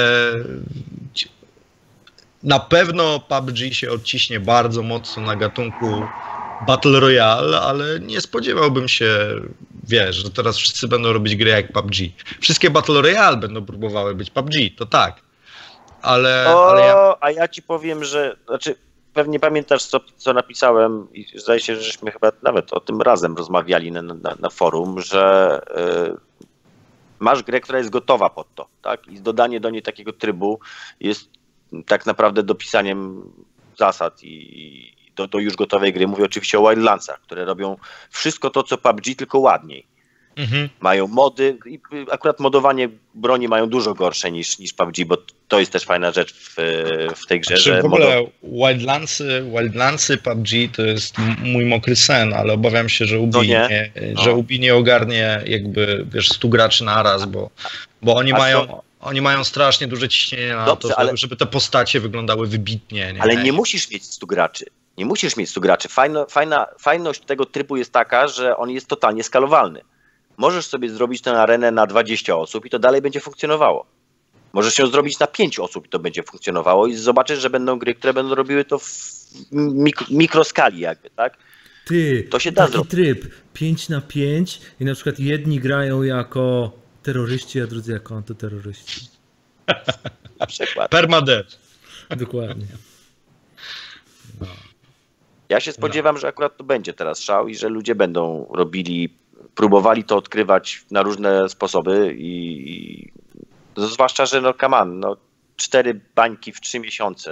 Speaker 3: na pewno P U B G się odciśnie bardzo mocno na gatunku Battle Royale, ale nie spodziewałbym się, wiesz, że teraz wszyscy będą robić gry jak P U B G. Wszystkie Battle Royale będą próbowały być P U B G, to tak. Ale,
Speaker 2: O,
Speaker 3: ale ja...
Speaker 2: a ja ci powiem, że, znaczy pewnie pamiętasz, co, co napisałem i zdaje się, że żeśmy chyba nawet o tym razem rozmawiali na, na, na forum, że y, masz grę, która jest gotowa pod to, tak? I dodanie do niej takiego trybu jest tak naprawdę dopisaniem zasad i do, do już gotowej gry. Mówię oczywiście o Wildlandsach, które robią wszystko to, co P U B G, tylko ładniej. Mhm. Mają mody i akurat modowanie broni mają dużo gorsze niż, niż P U B G, bo to jest też fajna rzecz w, w tej grze.
Speaker 3: Znaczy,
Speaker 2: że
Speaker 3: w ogóle
Speaker 2: modo...
Speaker 3: Wildlandsy, Wildlandsy P U B G to jest mój mokry sen, ale obawiam się, że Ubi,
Speaker 2: no nie.
Speaker 3: nie,
Speaker 2: No.
Speaker 3: że Ubi nie ogarnie jakby, wiesz, stu graczy naraz, bo, bo oni
Speaker 2: A
Speaker 3: mają...
Speaker 2: to...
Speaker 3: Oni mają strasznie duże ciśnienie na
Speaker 2: Dobrze,
Speaker 3: to,
Speaker 2: ale...
Speaker 3: żeby te postacie wyglądały wybitnie. Nie?
Speaker 2: Ale nie musisz mieć stu graczy. Nie musisz mieć stu graczy. Fajno, fajna, fajność tego trybu jest taka, że on jest totalnie skalowalny. Możesz sobie zrobić tę arenę na dwadzieścia osób i to dalej będzie funkcjonowało. Możesz ją zrobić na pięć osób i to będzie funkcjonowało i zobaczysz, że będą gry, które będą robiły to w mik- mikroskali jakby, tak?
Speaker 1: Ty,
Speaker 2: to się da
Speaker 1: taki
Speaker 2: zrobić.
Speaker 1: tryb pięć na pięć i na przykład jedni grają jako terroryści, a drudzy jako antyterroryści.
Speaker 2: Na przykład.
Speaker 3: Permadeath.
Speaker 1: Dokładnie.
Speaker 2: No. Ja się spodziewam, no. że akurat to będzie teraz szał i że ludzie będą robili, próbowali to odkrywać na różne sposoby i no, zwłaszcza, że no come on, no cztery bańki w trzy miesiące.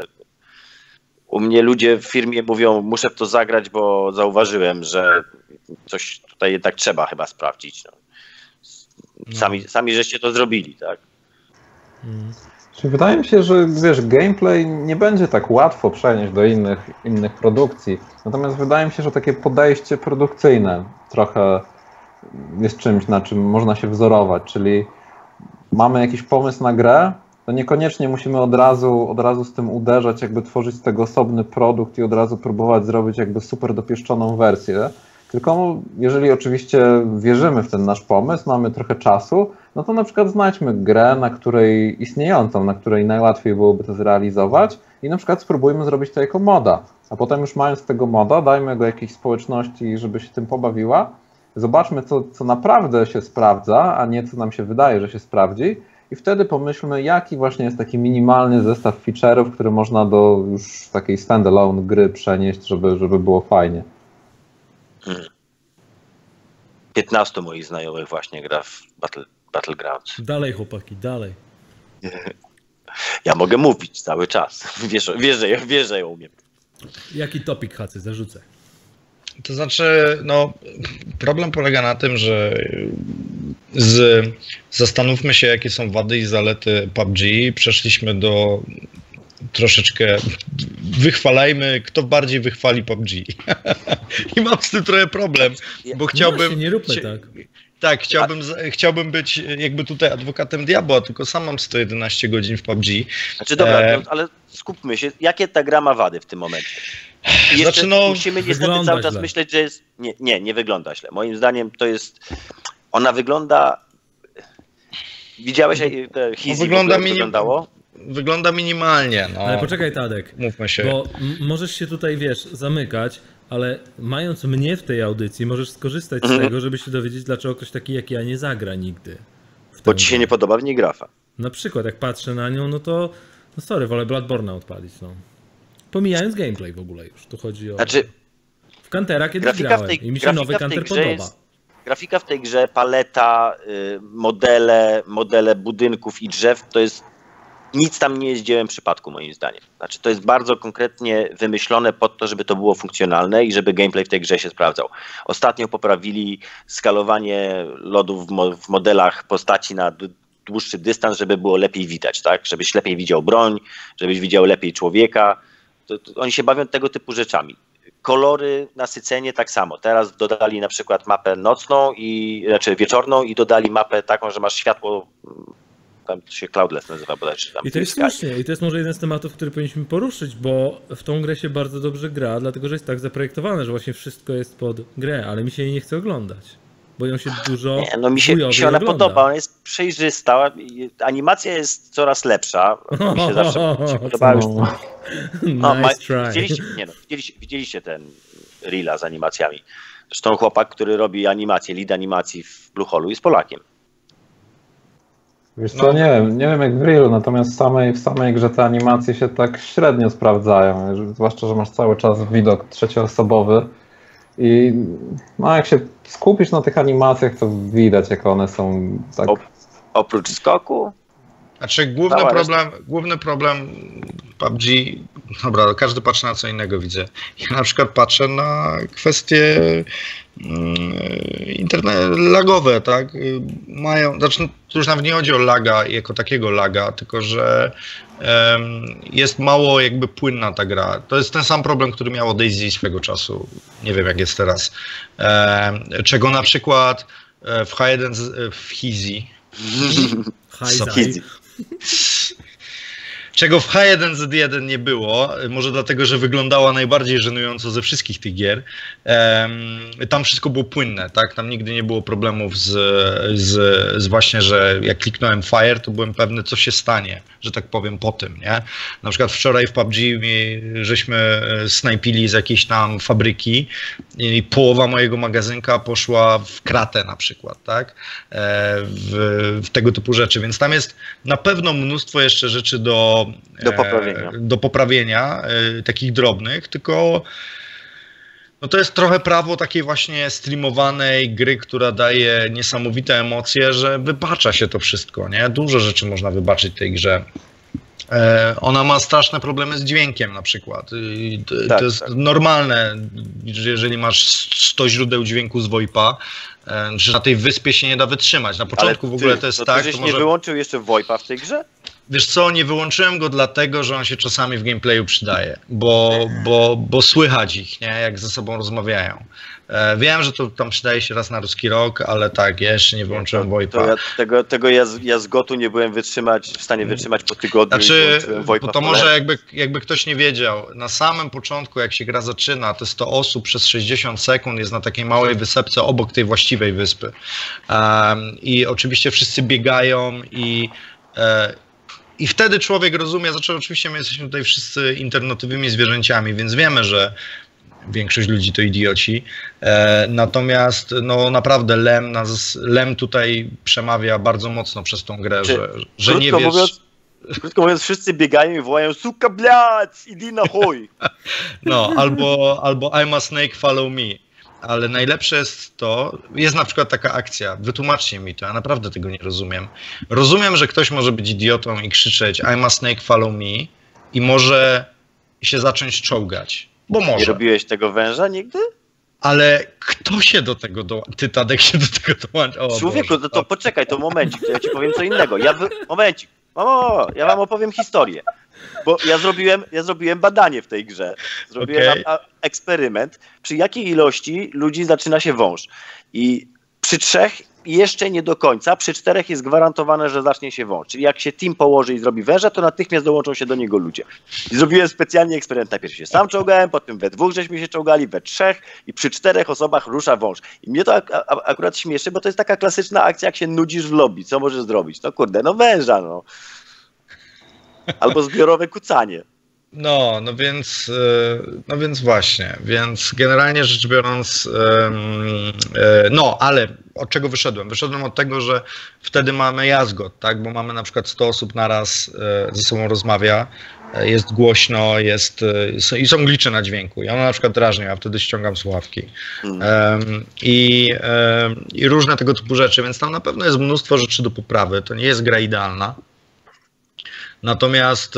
Speaker 2: U mnie ludzie w firmie mówią, muszę w to zagrać, bo zauważyłem, że coś tutaj jednak trzeba chyba sprawdzić. No. Sami, no. sami żeście to zrobili, tak?
Speaker 1: Hmm.
Speaker 4: Wydaje mi się, że wiesz, gameplay nie będzie tak łatwo przenieść do innych, innych produkcji. Natomiast wydaje mi się, że takie podejście produkcyjne trochę jest czymś, na czym można się wzorować. Czyli mamy jakiś pomysł na grę, to niekoniecznie musimy od razu, od razu z tym uderzać, jakby tworzyć z tego osobny produkt i od razu próbować zrobić jakby super dopieszczoną wersję. Tylko jeżeli oczywiście wierzymy w ten nasz pomysł, mamy trochę czasu, no to na przykład znajdźmy grę, na której istniejącą, na której najłatwiej byłoby to zrealizować i na przykład spróbujmy zrobić to jako moda. A potem już mając tego moda, dajmy go jakiejś społeczności, żeby się tym pobawiła. Zobaczmy, co, co naprawdę się sprawdza, a nie co nam się wydaje, że się sprawdzi. I wtedy pomyślmy, jaki właśnie jest taki minimalny zestaw feature'ów, który można do już takiej standalone gry przenieść, żeby, żeby było fajnie.
Speaker 2: Hmm. piętnastu moich znajomych właśnie gra w Battle, Battlegrounds.
Speaker 1: Dalej chłopaki, dalej.
Speaker 2: Ja mogę mówić cały czas. Wiesz, wiesz, że, wiesz że ja umiem.
Speaker 1: Jaki topik Hacy zarzucę?
Speaker 3: To znaczy, no, problem polega na tym, że z, zastanówmy się, jakie są wady i zalety P U B G. Przeszliśmy do troszeczkę wychwalajmy, kto bardziej wychwali P U B G. I mam z tym trochę problem, bo chciałbym...
Speaker 1: No właśnie, nie róbmy tak.
Speaker 3: Tak, chciałbym, chciałbym być jakby tutaj adwokatem diabła, tylko sam mam sto jedenaście godzin w P U B G.
Speaker 2: Znaczy dobra, e... ale skupmy się, jakie ta gra ma wady w tym momencie? I jeszcze znaczy, no, musimy niestety cały czas źle. myśleć, że jest... Nie, nie, nie wygląda źle. Moim zdaniem to jest... Ona wygląda... Widziałeś Hizzy, no, wygląda jak wyglądało?
Speaker 3: Wygląda minimalnie. No.
Speaker 1: Ale poczekaj Tadek,
Speaker 3: mówmy się.
Speaker 1: Bo możesz się tutaj, wiesz, zamykać, ale mając mnie w tej audycji, możesz skorzystać mhm. z tego, żeby się dowiedzieć, dlaczego ktoś taki jak ja nie zagra nigdy.
Speaker 2: Bo ci się nie podoba w niej grafa.
Speaker 1: Na przykład, jak patrzę na nią, no to, no sorry, wolę Bloodborne'a odpalić, no. Pomijając gameplay w ogóle już, tu chodzi o...
Speaker 2: Znaczy,
Speaker 1: w Kantera kiedyś grałem tej, i mi się nowy Kanter podoba. Jest,
Speaker 2: grafika w tej grze, paleta, y, modele, modele budynków i drzew, to jest nic tam nie jest dziełem przypadku moim zdaniem. Znaczy to jest bardzo konkretnie wymyślone pod to, żeby to było funkcjonalne i żeby gameplay w tej grze się sprawdzał. Ostatnio poprawili skalowanie lodów w, mo w modelach postaci na dłuższy dystans, żeby było lepiej widać, tak? Żebyś lepiej widział broń, żebyś widział lepiej człowieka. To, to oni się bawią tego typu rzeczami. Kolory, nasycenie tak samo. Teraz dodali na przykład mapę nocną, i, znaczy wieczorną i dodali mapę taką, że masz światło, tam to się Cloudless nazywa bodajże.
Speaker 1: I to jest słusznie. I to jest może jeden z tematów, który powinniśmy poruszyć, bo w tą grę się bardzo dobrze gra, dlatego że jest tak zaprojektowane, że właśnie wszystko jest pod grę, ale mi się jej nie chce oglądać. Bo ją się dużo
Speaker 2: nie, no mi się, mi się ona ogląda. podoba, ona jest przejrzysta, animacja jest coraz lepsza. Mi się zawsze się podobała już. No,
Speaker 1: nice try.
Speaker 2: Widzieliście, nie no, widzieliście, widzieliście ten reela z animacjami. Zresztą chłopak, który robi animację, lead animacji w Blue Holu, jest Polakiem.
Speaker 4: Wiesz co, no. nie wiem, nie wiem jak w reelu, natomiast w samej, w samej grze te animacje się tak średnio sprawdzają, zwłaszcza, że masz cały czas widok trzecioosobowy. I no, jak się skupisz na tych animacjach, to widać, jak one są tak...
Speaker 2: O, oprócz skoku?
Speaker 3: Znaczy główny
Speaker 2: Cała
Speaker 3: problem, główny problem P U B G, dobra, każdy patrzy na co innego, widzę. Ja na przykład patrzę na kwestie internet lagowe, tak? Mają, znaczy tu już nawet nie chodzi o laga jako takiego laga, tylko że um, jest mało jakby płynna ta gra. To jest ten sam problem, który miało DayZ swego czasu. Nie wiem jak jest teraz. Um, czego na przykład w H jeden w Hizi
Speaker 1: Hajzaj.
Speaker 3: Czego w H jeden Z jeden nie było, może dlatego, że wyglądała najbardziej żenująco ze wszystkich tych gier. Tam wszystko było płynne, tak? Tam nigdy nie było problemów z, z, z właśnie, że jak kliknąłem Fire, to byłem pewny, co się stanie, że tak powiem, po tym, nie? Na przykład wczoraj w P U B G żeśmy snajpili z jakiejś tam fabryki i połowa mojego magazynka poszła w kratę na przykład, tak? W, w tego typu rzeczy, więc tam jest na pewno mnóstwo jeszcze rzeczy do
Speaker 2: Do poprawienia.
Speaker 3: do poprawienia, takich drobnych, tylko no to jest trochę prawo takiej właśnie streamowanej gry, która daje niesamowite emocje, że wybacza się to wszystko, nie? Dużo rzeczy można wybaczyć w tej grze. Ona ma straszne problemy z dźwiękiem na przykład. To,
Speaker 2: tak,
Speaker 3: to jest
Speaker 2: tak.
Speaker 3: normalne, że jeżeli masz sto źródeł dźwięku z VoIPa, że na tej wyspie się nie da wytrzymać. Na początku
Speaker 2: Ale
Speaker 3: w ogóle
Speaker 2: ty,
Speaker 3: to jest
Speaker 2: to
Speaker 3: tak...
Speaker 2: Ty żeś
Speaker 3: to
Speaker 2: nie
Speaker 3: może...
Speaker 2: wyłączył jeszcze VoIPa w tej grze?
Speaker 3: Wiesz co, nie wyłączyłem go dlatego, że on się czasami w gameplayu przydaje, bo, bo, bo słychać ich, nie, jak ze sobą rozmawiają. E, wiem, że to tam przydaje się raz na ruski rok, ale tak, ja jeszcze nie wyłączyłem VoIPa.
Speaker 2: To ja, tego tego ja, z, ja z gotu nie byłem wytrzymać, w stanie wytrzymać po tygodniu.
Speaker 3: Znaczy,
Speaker 2: VoIPa
Speaker 3: bo to może jakby, jakby ktoś nie wiedział, na samym początku jak się gra zaczyna, to sto osób przez sześćdziesiąt sekund jest na takiej małej wysepce obok tej właściwej wyspy. Um, I oczywiście wszyscy biegają i e, I wtedy człowiek rozumie, znaczy oczywiście my jesteśmy tutaj wszyscy internetowymi zwierzęciami, więc wiemy, że większość ludzi to idioci. E, natomiast no naprawdę Lem, nas, Lem tutaj przemawia bardzo mocno przez tą grę,
Speaker 2: Czy,
Speaker 3: że, że nie wiesz...
Speaker 2: Mówiąc, krótko mówiąc, wszyscy biegają i wołają suka blać, idi na chuj.
Speaker 3: No, albo, albo I'm a snake, follow me. Ale najlepsze jest to, jest na przykład taka akcja, wytłumaczcie mi to, ja naprawdę tego nie rozumiem. Rozumiem, że ktoś może być idiotą i krzyczeć I'm a snake, follow me i może się zacząć czołgać, bo może.
Speaker 2: Nie robiłeś tego węża nigdy?
Speaker 3: Ale kto się do tego dołącza? Ty, Tadek, się do tego dołącza?
Speaker 2: Człowieku, to, to poczekaj, to momencik, to ja ci powiem co innego. Ja wy... Momencik, o, ja wam opowiem historię. Bo ja zrobiłem, ja zrobiłem badanie w tej grze. Zrobiłem
Speaker 3: Okay.
Speaker 2: a, a, eksperyment, przy jakiej ilości ludzi zaczyna się wąż. I przy trzech jeszcze nie do końca, przy czterech jest gwarantowane, że zacznie się wąż. Czyli jak się team położy i zrobi węża, to natychmiast dołączą się do niego ludzie. I zrobiłem specjalnie eksperyment. Najpierw się sam czołgałem, potem we dwóch żeśmy się czołgali, we trzech i przy czterech osobach rusza wąż. I mnie to ak a, akurat śmieszy, bo to jest taka klasyczna akcja, jak się nudzisz w lobby. Co możesz zrobić? No kurde, no węża, no. Albo zbiorowe kucanie.
Speaker 3: No, no więc, no więc właśnie, więc generalnie rzecz biorąc, no, ale od czego wyszedłem? Wyszedłem od tego, że wtedy mamy jazgot, tak, bo mamy na przykład sto osób naraz ze sobą rozmawia, jest głośno, jest, i są glicze na dźwięku i ona na przykład drażni, a wtedy ściągam słuchawki. Mm. I, I różne tego typu rzeczy, więc tam na pewno jest mnóstwo rzeczy do poprawy, to nie jest gra idealna. Natomiast,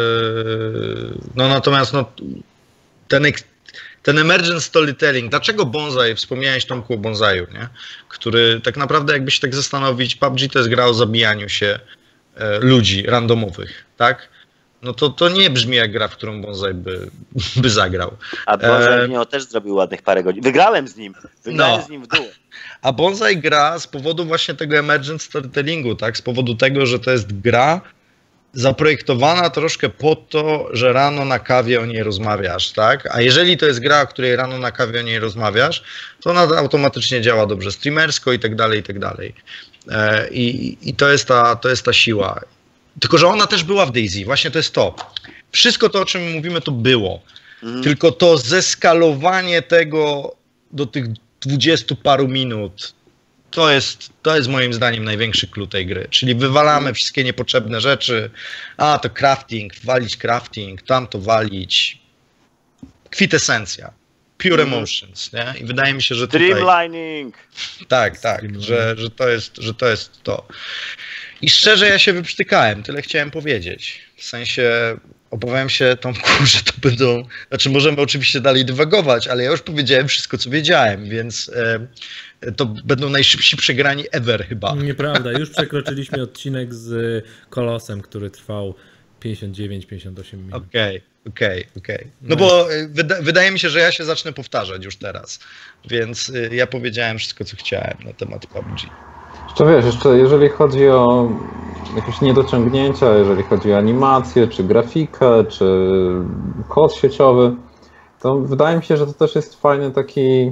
Speaker 3: no natomiast no, ten, ten emergent storytelling, dlaczego Bonsai, wspomniałeś Tomku o Bonsaiu, nie? Który tak naprawdę jakby się tak zastanowić, P U B G to jest gra o zabijaniu się ludzi randomowych, tak? No to, to nie brzmi jak gra, w którą Bonsai by, by zagrał.
Speaker 2: A Bonsai e... też zrobił ładnych parę godzin. Wygrałem z nim, wygrałem
Speaker 3: no.
Speaker 2: z nim w dół.
Speaker 3: A Bonsai gra z powodu właśnie tego emergent storytellingu, tak? Z powodu tego, że to jest gra zaprojektowana troszkę po to, że rano na kawie o niej rozmawiasz, tak? A jeżeli to jest gra, o której rano na kawie o niej rozmawiasz, to ona automatycznie działa dobrze streamersko i tak dalej, i tak dalej. I, i to jest ta, to jest ta siła. Tylko że ona też była w DayZ, właśnie to jest to. Wszystko to, o czym mówimy, to było. Mm. Tylko to zeskalowanie tego do tych dwudziestu paru minut, to jest, to jest moim zdaniem największy clue tej gry. Czyli wywalamy mm. wszystkie niepotrzebne rzeczy. A, to crafting, walić crafting, tamto walić. Kwintesencja. Pure mm. emotions, nie? I wydaje mi się, że tutaj...
Speaker 2: Dreamlining!
Speaker 3: Tak, tak, że, że, to jest, że to jest to. I szczerze ja się wyprztykałem, tyle chciałem powiedzieć. W sensie obawiam się, Tomku, że to będą... Znaczy możemy oczywiście dalej dywagować, ale ja już powiedziałem wszystko, co wiedziałem, więc e, to będą najszybsi przegrani ever chyba.
Speaker 1: Nieprawda, już przekroczyliśmy odcinek z Kolosem, który trwał pięćdziesiąt dziewięć pięćdziesiąt osiem minut.
Speaker 3: Okej, okej, okej. No bo wyda wydaje mi się, że ja się zacznę powtarzać już teraz, więc ja powiedziałem wszystko, co chciałem na temat P U B G.
Speaker 4: Jeszcze wiesz, jeszcze jeżeli chodzi o jakieś niedociągnięcia, jeżeli chodzi o animację, czy grafikę, czy kod sieciowy, to wydaje mi się, że to też jest fajny taki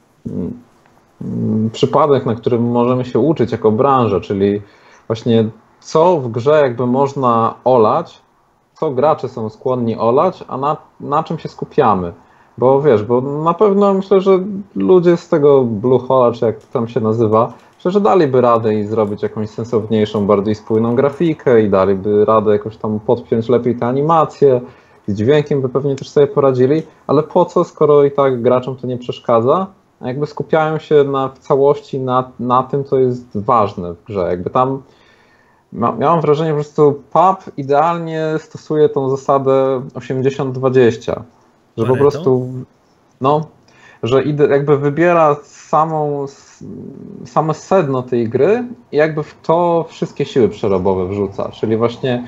Speaker 4: przypadek, na którym możemy się uczyć jako branża, czyli właśnie co w grze jakby można olać, co gracze są skłonni olać, a na, na czym się skupiamy. Bo wiesz, bo na pewno myślę, że ludzie z tego Blue Hola, czy jak tam się nazywa, myślę, że daliby radę i zrobić jakąś sensowniejszą, bardziej spójną grafikę i daliby radę jakoś tam podpiąć lepiej te animacje, z dźwiękiem by pewnie też sobie poradzili, ale po co, skoro i tak graczom to nie przeszkadza, a jakby skupiają się na, w całości na, na tym, co jest ważne w grze. Jakby tam miałem wrażenie, że po prostu P U B idealnie stosuje tą zasadę osiemdziesiąt dwadzieścia, że po prostu, no, że ide, jakby wybiera samą, same sedno tej gry i jakby w to wszystkie siły przerobowe wrzuca, czyli właśnie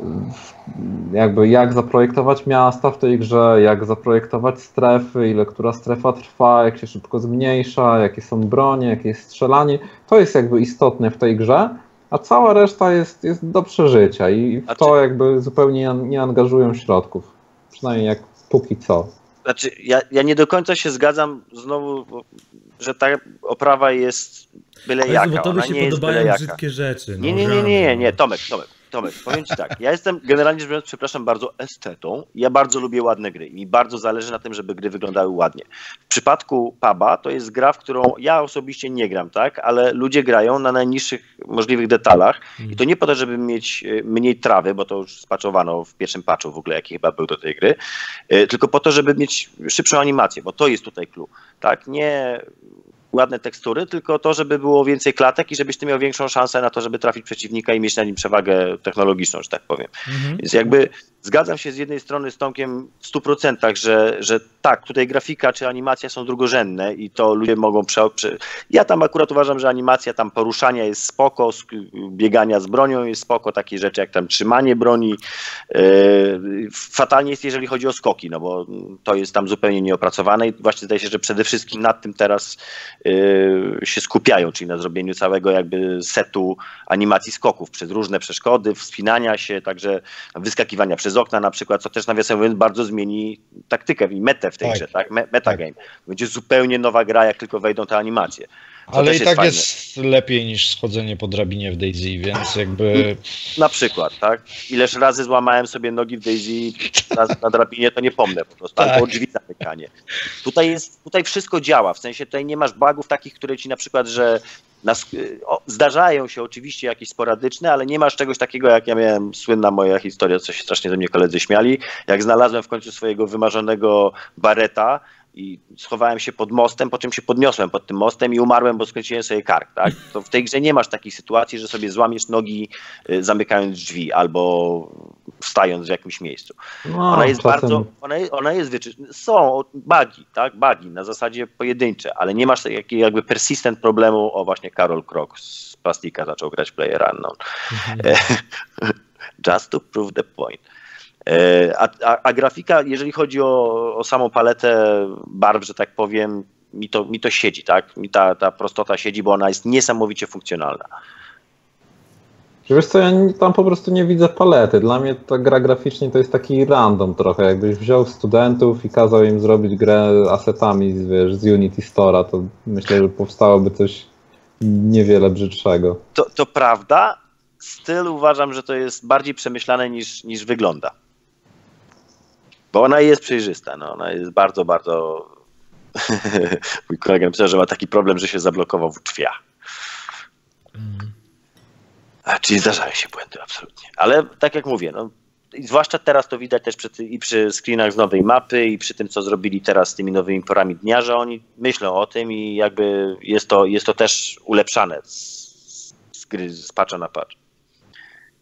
Speaker 4: jakby jak zaprojektować miasta w tej grze, jak zaprojektować strefy, ile która strefa trwa, jak się szybko zmniejsza, jakie są bronie, jakie jest strzelanie, to jest jakby istotne w tej grze, a cała reszta jest, jest do przeżycia i w to jakby zupełnie nie angażują środków, przynajmniej jak póki co.
Speaker 2: Znaczy, ja, ja nie do końca się zgadzam znowu, że ta oprawa jest byle
Speaker 1: Ale
Speaker 2: jaka.
Speaker 1: bo tobie
Speaker 2: Ona
Speaker 1: się
Speaker 2: nie jest
Speaker 1: podobają
Speaker 2: byle
Speaker 1: brzydkie
Speaker 2: jaka.
Speaker 1: rzeczy. No,
Speaker 2: nie, nie, nie, nie, nie, nie, Tomek, Tomek. Tomek, powiem ci tak, ja jestem generalnie rzecz biorąc, przepraszam bardzo, estetą. Ja bardzo lubię ładne gry i mi bardzo zależy na tym, żeby gry wyglądały ładnie. W przypadku P U B A to jest gra, w którą ja osobiście nie gram, tak, ale ludzie grają na najniższych możliwych detalach i to nie po to, żeby mieć mniej trawy, bo to już spaczowano w pierwszym patchu w ogóle, jaki chyba był do tej gry, tylko po to, żeby mieć szybszą animację, bo to jest tutaj clue, tak, nie ładne tekstury, tylko to, żeby było więcej klatek i żebyś ty miał większą szansę na to, żeby trafić przeciwnika i mieć na nim przewagę technologiczną, że tak powiem. Mhm. Więc jakby zgadzam się z jednej strony z Tomkiem w stu procentach, że, że tak, tutaj grafika czy animacja są drugorzędne i to ludzie mogą prze... prze... Ja tam akurat uważam, że animacja tam poruszania jest spoko, biegania z bronią jest spoko, takie rzeczy jak tam trzymanie broni. Yy, fatalnie jest, jeżeli chodzi o skoki, no bo to jest tam zupełnie nieopracowane i właśnie zdaje się, że przede wszystkim nad tym teraz yy, się skupiają, czyli na zrobieniu całego jakby setu animacji skoków przez różne przeszkody, wspinania się, także wyskakiwania przez okna na przykład, co też nawiasem mówiąc bardzo zmieni taktykę i metę w tej tak. grze, tak? Metagame. Tak. Będzie zupełnie nowa gra, jak tylko wejdą te animacje.
Speaker 3: Ale i tak fajne. Jest lepiej niż schodzenie po drabinie w DayZ, więc jakby...
Speaker 2: Na przykład, tak? Ileż razy złamałem sobie nogi w DayZ na, na drabinie, to nie pomnę po prostu, tak. Albo drzwi zamykanie. Tutaj jest, tutaj wszystko działa, w sensie tutaj nie masz bugów takich, które ci na przykład, że nas, o, zdarzają się oczywiście jakieś sporadyczne, ale nie masz czegoś takiego, jak ja miałem, słynna moja historia, co się strasznie ze mnie koledzy śmiali, jak znalazłem w końcu swojego wymarzonego bareta i schowałem się pod mostem, po czym się podniosłem pod tym mostem i umarłem, bo skręciłem sobie kark, tak? To w tej grze nie masz takiej sytuacji, że sobie złamiesz nogi y, zamykając drzwi albo stając w jakimś miejscu. No, ona jest czasem... bardzo, ona jest, ona jest wyczy... są bugi, tak? Bugi na zasadzie pojedyncze, ale nie masz takiego jakby persistent problemu. O, właśnie Karol Krok z Plastika zaczął grać PlayerUnknown. Mhm. Just to prove the point. A, a, a grafika, jeżeli chodzi o, o samą paletę barw, że tak powiem, mi to, mi to siedzi, tak? Mi ta, ta prostota siedzi, bo ona jest niesamowicie funkcjonalna.
Speaker 4: Wiesz co, ja tam po prostu nie widzę palety. Dla mnie ta gra graficznie to jest taki random trochę. Jakbyś wziął studentów i kazał im zrobić grę asetami z, wiesz, z Unity Store'a, to myślę, że powstałoby coś niewiele brzydszego.
Speaker 2: To, to prawda. Styl uważam, że to jest bardziej przemyślane niż, niż wygląda. Bo ona jest przejrzysta, no, ona jest bardzo, bardzo... Mój kolega myślał, że ma taki problem, że się zablokował w drzwiach. Mm. A, czyli zdarzają się błędy, absolutnie. Ale tak jak mówię, no, i zwłaszcza teraz to widać też przy, i przy screenach z nowej mapy i przy tym, co zrobili teraz z tymi nowymi porami dnia, że oni myślą o tym i jakby jest to, jest to też ulepszane z, z gry, z patcha na patch.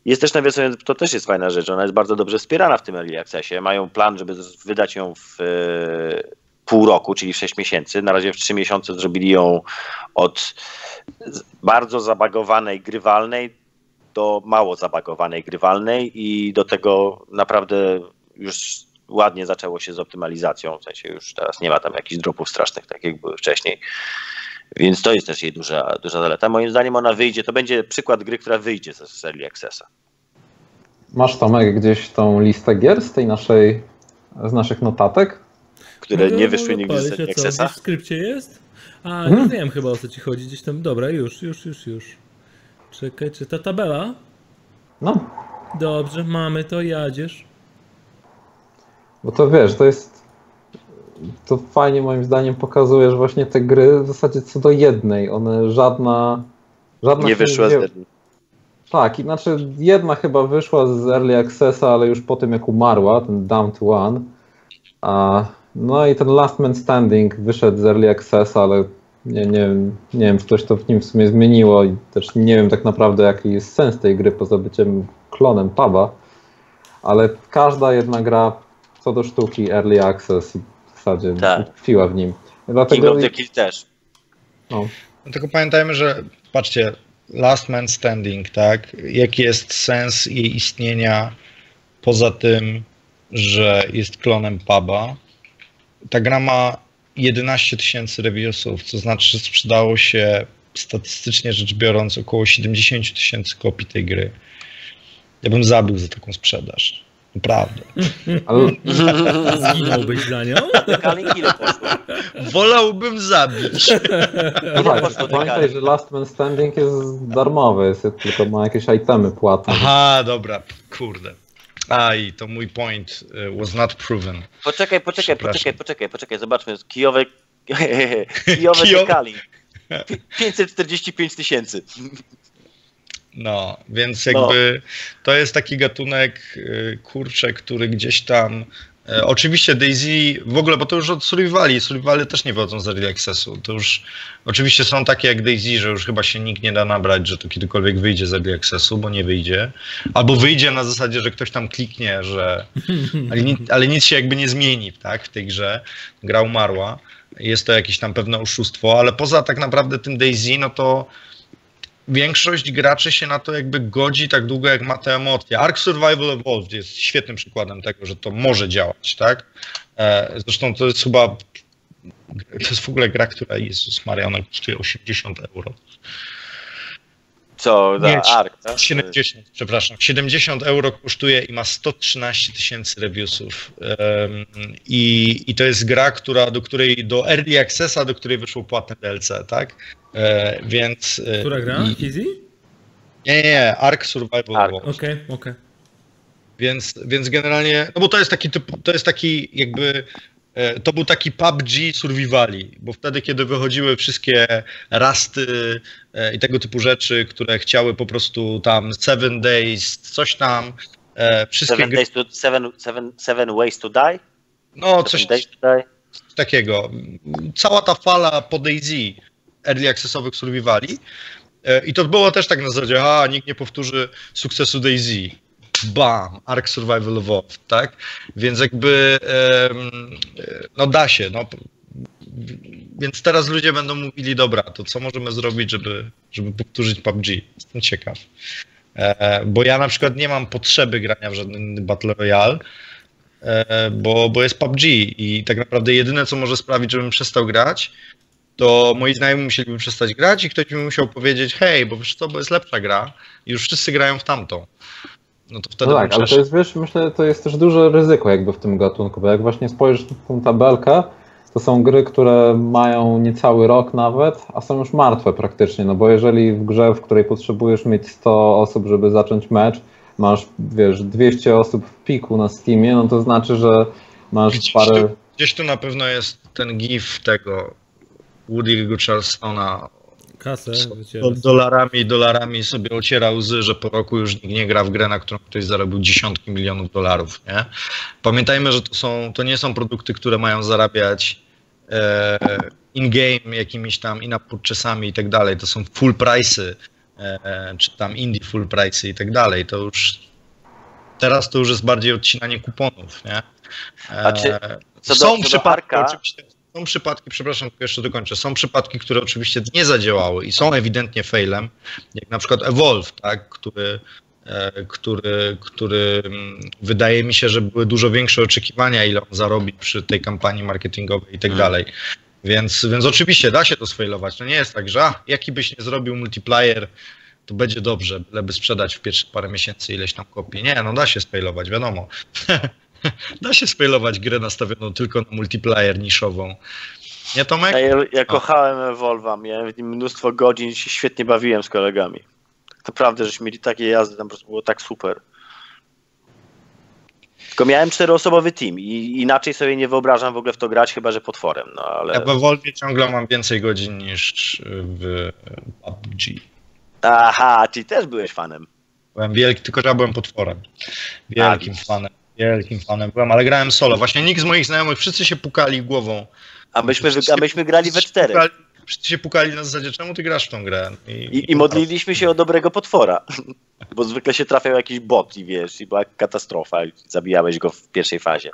Speaker 2: Jest też, nawiązując, to też jest fajna rzecz, ona jest bardzo dobrze wspierana w tym Early Accessie. Mają plan, żeby wydać ją w e, pół roku, czyli w sześć miesięcy. Na razie w trzy miesiące zrobili ją od bardzo zabagowanej, grywalnej do mało zabagowanej, grywalnej i do tego naprawdę już ładnie zaczęło się z optymalizacją. W sensie już teraz nie ma tam jakichś dropów strasznych, tak jak były wcześniej. Więc to jest też jej duża, duża zaleta. Moim zdaniem ona wyjdzie, to będzie przykład gry, która wyjdzie z, z Early Accessa.
Speaker 4: Masz, Tomek, gdzieś tą listę gier z tej naszej, z naszych notatek?
Speaker 2: Które
Speaker 1: No,
Speaker 2: nie wyszły nigdy z
Speaker 1: odpalić,
Speaker 2: Early
Speaker 1: a co,
Speaker 2: Accessa.
Speaker 1: gdzieś w skrypcie jest? A,
Speaker 4: Hmm.
Speaker 1: nie wiem chyba o co ci chodzi, gdzieś tam, dobra, już, już, już, już. Czekaj, czy ta tabela?
Speaker 4: No,
Speaker 1: Dobrze, mamy to, jadziesz.
Speaker 4: bo to wiesz, to jest, to fajnie moim zdaniem pokazuje, że właśnie te gry w zasadzie co do jednej, one żadna, żadna
Speaker 2: Nie
Speaker 4: się
Speaker 2: wyszła z
Speaker 4: wzięła-
Speaker 2: Early.
Speaker 4: Tak, i znaczy jedna chyba wyszła z Early Accessa, ale już po tym jak umarła, ten Down to One. A, no i ten Last Man Standing wyszedł z Early Accessa, ale nie, nie, wiem, nie wiem, czy coś to w nim w sumie zmieniło i też nie wiem tak naprawdę jaki jest sens tej gry poza byciem klonem puba. Ale każda jedna gra co do sztuki Early Access i w zasadzie
Speaker 2: Tak.
Speaker 4: tkwiła w nim.
Speaker 2: King
Speaker 4: Dlatego
Speaker 2: of the Kill też.
Speaker 4: no,
Speaker 3: No tylko pamiętajmy, że patrzcie, Last Man Standing, tak? Jaki jest sens jej istnienia poza tym, że jest klonem puba? Ta gra ma jedenaście tysięcy reviewsów, co znaczy, że sprzedało się statystycznie rzecz biorąc około siedemdziesiąt tysięcy kopii tej gry. Ja bym zabił za taką sprzedaż. Naprawdę.
Speaker 4: ale
Speaker 1: Zginąłbyś za nią?
Speaker 2: Ale ile poszło?
Speaker 3: Wolałbym zabić.
Speaker 4: no tak,
Speaker 2: poszło
Speaker 4: pamiętaj,
Speaker 2: dekady?
Speaker 4: że Last Man Standing jest darmowy, jest, tylko ma jakieś itemy płatne.
Speaker 3: Aha, dobra, kurde. Aj, to mój point uh, was not proven.
Speaker 2: Poczekaj, poczekaj,
Speaker 3: Przepraszam.
Speaker 2: poczekaj, poczekaj, poczekaj, zobaczmy. Kijowe, Kijowe
Speaker 3: Kijo-
Speaker 2: Dekali. Pi- pięćset czterdzieści pięć tysięcy.
Speaker 3: No, więc jakby to jest taki gatunek, y, kurczę, który gdzieś tam. E, oczywiście DayZ, w ogóle, bo to już od Survivali, Survivali też nie wychodzą z Early Accessu. To już oczywiście są takie jak DayZ, że już chyba się nikt nie da nabrać, że to kiedykolwiek wyjdzie z Early Accessu, bo nie wyjdzie. Albo wyjdzie na zasadzie, że ktoś tam kliknie, że. Ale, ni, ale nic się jakby nie zmieni, tak, w tej grze. Gra umarła. Jest to jakieś tam pewne oszustwo, ale poza tak naprawdę tym DayZ, no to większość graczy się na to jakby godzi tak długo, jak ma te emocje. Ark Survival Evolved jest świetnym przykładem tego, że to może działać, tak? Zresztą to jest chyba, to jest w ogóle gra, która, Jezus Maria, ona kosztuje osiemdziesiąt euro.
Speaker 2: Co,
Speaker 3: Nie,
Speaker 2: da, Ark, tak?
Speaker 3: siedemdziesiąt, przepraszam, siedemdziesiąt euro kosztuje i ma sto trzynaście tysięcy reviewsów. Um, i, I to jest gra, która, do której, do Early Accessa, do której wyszło płatne D L C, tak? E, więc... e,
Speaker 1: Która gra?
Speaker 3: i-
Speaker 1: Easy?
Speaker 3: Nie, nie, nie, Ark Survival
Speaker 2: Ark.
Speaker 3: Evolved.
Speaker 1: Okej, okej.
Speaker 3: Więc, więc generalnie, no bo to jest taki typ, to jest taki jakby, e, to był taki P U B G survivali, bo wtedy, kiedy wychodziły wszystkie rasty e, i tego typu rzeczy, które chciały po prostu tam Seven Days, coś tam, e, wszystkie
Speaker 2: Seven,
Speaker 3: gry,
Speaker 2: days to, seven, seven, seven Ways to Die?
Speaker 3: no
Speaker 2: Seven
Speaker 3: coś
Speaker 2: Days to Die?
Speaker 3: takiego. Cała ta fala po DayZ early accessowych survivali e, i to było też tak na zasadzie, a nikt nie powtórzy sukcesu DayZ. Bam, Ark Survival Evolved, tak? Więc jakby em, no da się, no. Więc teraz ludzie będą mówili, dobra, to co możemy zrobić, żeby, żeby powtórzyć P U B G? Jestem ciekaw. E, bo ja na przykład nie mam potrzeby grania w żaden Battle Royale, e, bo, bo jest P U B G i tak naprawdę jedyne, co może sprawić, żebym przestał grać, to moi znajomi musieliby przestać grać i ktoś mi musiał powiedzieć, hej, bo wiesz co, bo jest lepsza gra i już wszyscy grają w tamtą. No to wtedy
Speaker 4: No
Speaker 3: bym
Speaker 4: tak, ale to
Speaker 3: przeszedł.
Speaker 4: jest, wiesz, myślę, to jest też duże ryzyko jakby w tym gatunku, bo jak właśnie spojrzysz na tą tabelkę, to są gry, które mają niecały rok nawet, a są już martwe praktycznie, no bo jeżeli w grze, w której potrzebujesz mieć sto osób, żeby zacząć mecz, masz, wiesz, dwieście osób w piku na Steamie, no to znaczy, że masz
Speaker 3: Gdzieś
Speaker 4: parę...
Speaker 3: tu, gdzieś tu na pewno jest ten gif tego Woody'ego Charlestona.
Speaker 1: Kasę
Speaker 3: Do,
Speaker 1: wycierasz.
Speaker 3: dolarami, dolarami sobie ociera łzy, że po roku już nikt nie gra w grę, na którą ktoś zarobił dziesiątki milionów dolarów, nie? Pamiętajmy, że to, są, to nie są produkty, które mają zarabiać e, in-game jakimiś tam in-app purchasami i tak dalej. To są full price'y e, czy tam indie full price i tak dalej. To już teraz to już jest bardziej odcinanie kuponów, nie? E,
Speaker 2: A czy, co do,
Speaker 3: są
Speaker 2: co do
Speaker 3: przypadki,
Speaker 2: Arka,
Speaker 3: oczywiście, są przypadki, przepraszam, tylko jeszcze dokończę, są przypadki, które oczywiście nie zadziałały i są ewidentnie failem, jak na przykład Evolve, tak, który Który, który wydaje mi się, że były dużo większe oczekiwania, ile on zarobi przy tej kampanii marketingowej i tak dalej. Więc, więc oczywiście da się to sfailować. To nie jest tak, że a, jaki byś nie zrobił multiplayer, to będzie dobrze, byleby sprzedać w pierwsze parę miesięcy ileś tam kopii. Nie, no da się sfailować, wiadomo. Da się sfailować grę nastawioną tylko na multiplayer niszową. Nie, Tomek?
Speaker 2: Ja, ja kochałem Evolve'a, miałem w nim mnóstwo godzin, się świetnie bawiłem z kolegami. Naprawdę, żeśmy mieli takie jazdy, tam po prostu było tak super. Tylko miałem czteroosobowy team i inaczej sobie nie wyobrażam w ogóle w to grać, chyba że potworem, no ale...
Speaker 3: Ja w Evolve ciągle mam więcej godzin niż w P U B G.
Speaker 2: Aha, czyli też byłeś fanem.
Speaker 3: Byłem wielki, tylko że ja byłem potworem. Wielkim
Speaker 2: A,
Speaker 3: fanem, wielkim fanem byłem, ale grałem solo. Właśnie nikt z moich znajomych, wszyscy się pukali głową.
Speaker 2: A myśmy, a myśmy grali we czterech.
Speaker 3: Wszyscy się pukali na zasadzie, czemu ty grasz w tą grę? I,
Speaker 2: I, i modliliśmy się o dobrego potwora, bo zwykle się trafiał jakiś bot i wiesz, i była katastrofa i zabijałeś go w pierwszej fazie.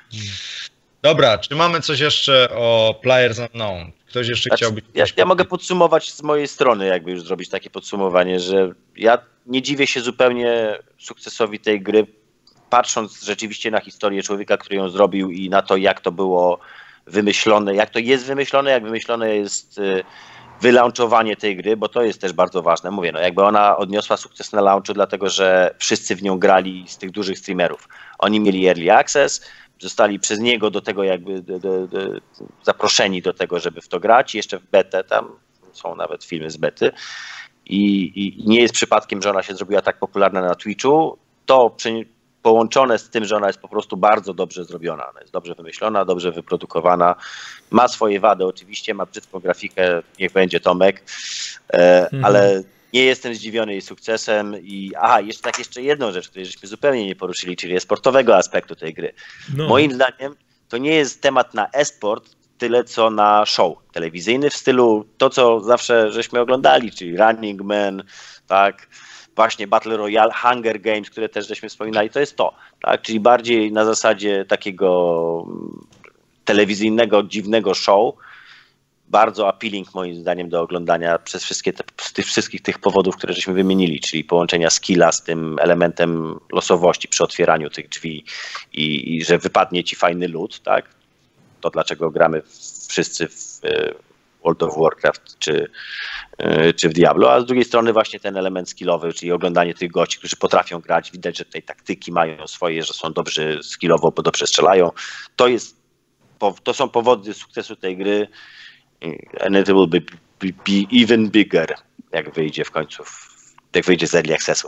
Speaker 3: Dobra, czy mamy coś jeszcze o Players Unknown? Ktoś jeszcze
Speaker 2: znaczy,
Speaker 3: chciałby...
Speaker 2: Ja, ja mogę podsumować z mojej strony, jakby już zrobić takie podsumowanie, że ja nie dziwię się zupełnie sukcesowi tej gry, patrząc rzeczywiście na historię człowieka, który ją zrobił i na to, jak to było wymyślone, jak to jest wymyślone, jak wymyślone jest wylaunchowanie tej gry, bo to jest też bardzo ważne. Mówię, no jakby ona odniosła sukces na launchu, dlatego że wszyscy w nią grali z tych dużych streamerów. Oni mieli early access, zostali przez niego do tego jakby do, do, do, zaproszeni do tego, żeby w to grać. I jeszcze w betę, tam są nawet filmy z bety. I, i nie jest przypadkiem, że ona się zrobiła tak popularna na Twitchu. To przy, połączone z tym, że ona jest po prostu bardzo dobrze zrobiona. Ona jest dobrze wymyślona, dobrze wyprodukowana. Ma swoje wady oczywiście, ma brzydką grafikę, niech będzie Tomek, e, mhm. ale nie jestem zdziwiony jej sukcesem. I aha, jeszcze tak jeszcze jedną rzecz, której żeśmy zupełnie nie poruszyli, czyli sportowego aspektu tej gry. No. Moim zdaniem to nie jest temat na e-sport, tyle co na show telewizyjny w stylu to, co zawsze żeśmy oglądali, czyli Running Man, tak, właśnie Battle Royale, Hunger Games, które też żeśmy wspominali, to jest to, tak, czyli bardziej na zasadzie takiego telewizyjnego, dziwnego show, bardzo appealing moim zdaniem do oglądania przez wszystkie te, z tych wszystkich tych powodów, które żeśmy wymienili, czyli połączenia skilla z tym elementem losowości przy otwieraniu tych drzwi i, i że wypadnie ci fajny loot, tak, to dlaczego gramy wszyscy w World of Warcraft czy, czy w Diablo, a z drugiej strony właśnie ten element skillowy, czyli oglądanie tych gości, którzy potrafią grać, widać, że tej taktyki mają swoje, że są dobrzy skillowo, bo dobrze strzelają. To jest, to są powody sukcesu tej gry and it will be, be, be even bigger, jak wyjdzie w końcu, jak wyjdzie z Early Accessu.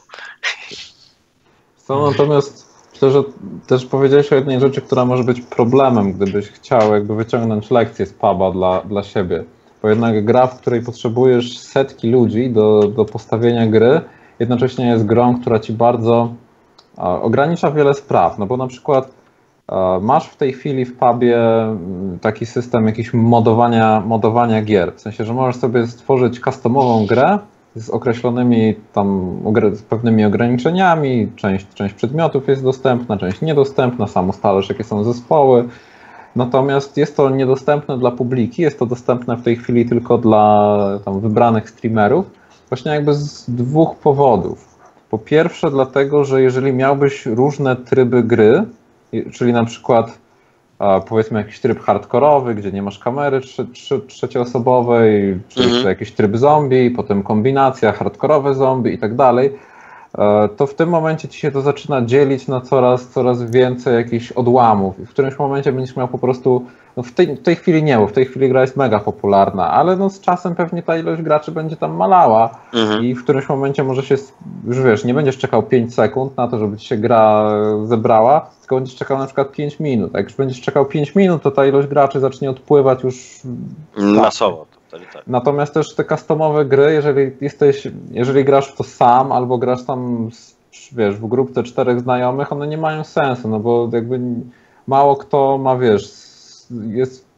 Speaker 4: Co, natomiast myślę, że też powiedziałeś o jednej rzeczy, która może być problemem, gdybyś chciał jakby wyciągnąć lekcję z puba dla, dla siebie. Bo jednak gra, w której potrzebujesz setki ludzi do, do postawienia gry, jednocześnie jest grą, która ci bardzo a, ogranicza wiele spraw. No bo na przykład a, masz w tej chwili w pubie taki system jakiś modowania, modowania gier. W sensie, że możesz sobie stworzyć customową grę z określonymi tam z pewnymi ograniczeniami, część, część przedmiotów jest dostępna, część niedostępna, sam ustalasz jakie są zespoły, natomiast jest to niedostępne dla publiki, jest to dostępne w tej chwili tylko dla tam wybranych streamerów, właśnie jakby z dwóch powodów. Po pierwsze dlatego, że jeżeli miałbyś różne tryby gry, czyli na przykład powiedzmy jakiś tryb hardkorowy, gdzie nie masz kamery trze trze trzecioosobowej, czy mhm. jakiś tryb zombie, potem kombinacja, hardkorowe zombie i tak dalej, to w tym momencie ci się to zaczyna dzielić na coraz, coraz więcej jakichś odłamów i w którymś momencie będziesz miał po prostu, no w tej, w tej chwili nie, bo w tej chwili gra jest mega popularna, ale no z czasem pewnie ta ilość graczy będzie tam malała mhm. i w którymś momencie może się, już wiesz, nie będziesz czekał pięć sekund na to, żeby ci się gra zebrała, tylko będziesz czekał na przykład pięć minut. A jak już będziesz czekał pięć minut, to ta ilość graczy zacznie odpływać już
Speaker 2: masowo. Tak.
Speaker 4: Natomiast też te customowe gry, jeżeli jesteś, jeżeli grasz w to sam, albo grasz tam, wiesz, w grupce czterech znajomych, one nie mają sensu, no bo jakby mało kto ma, wiesz, jest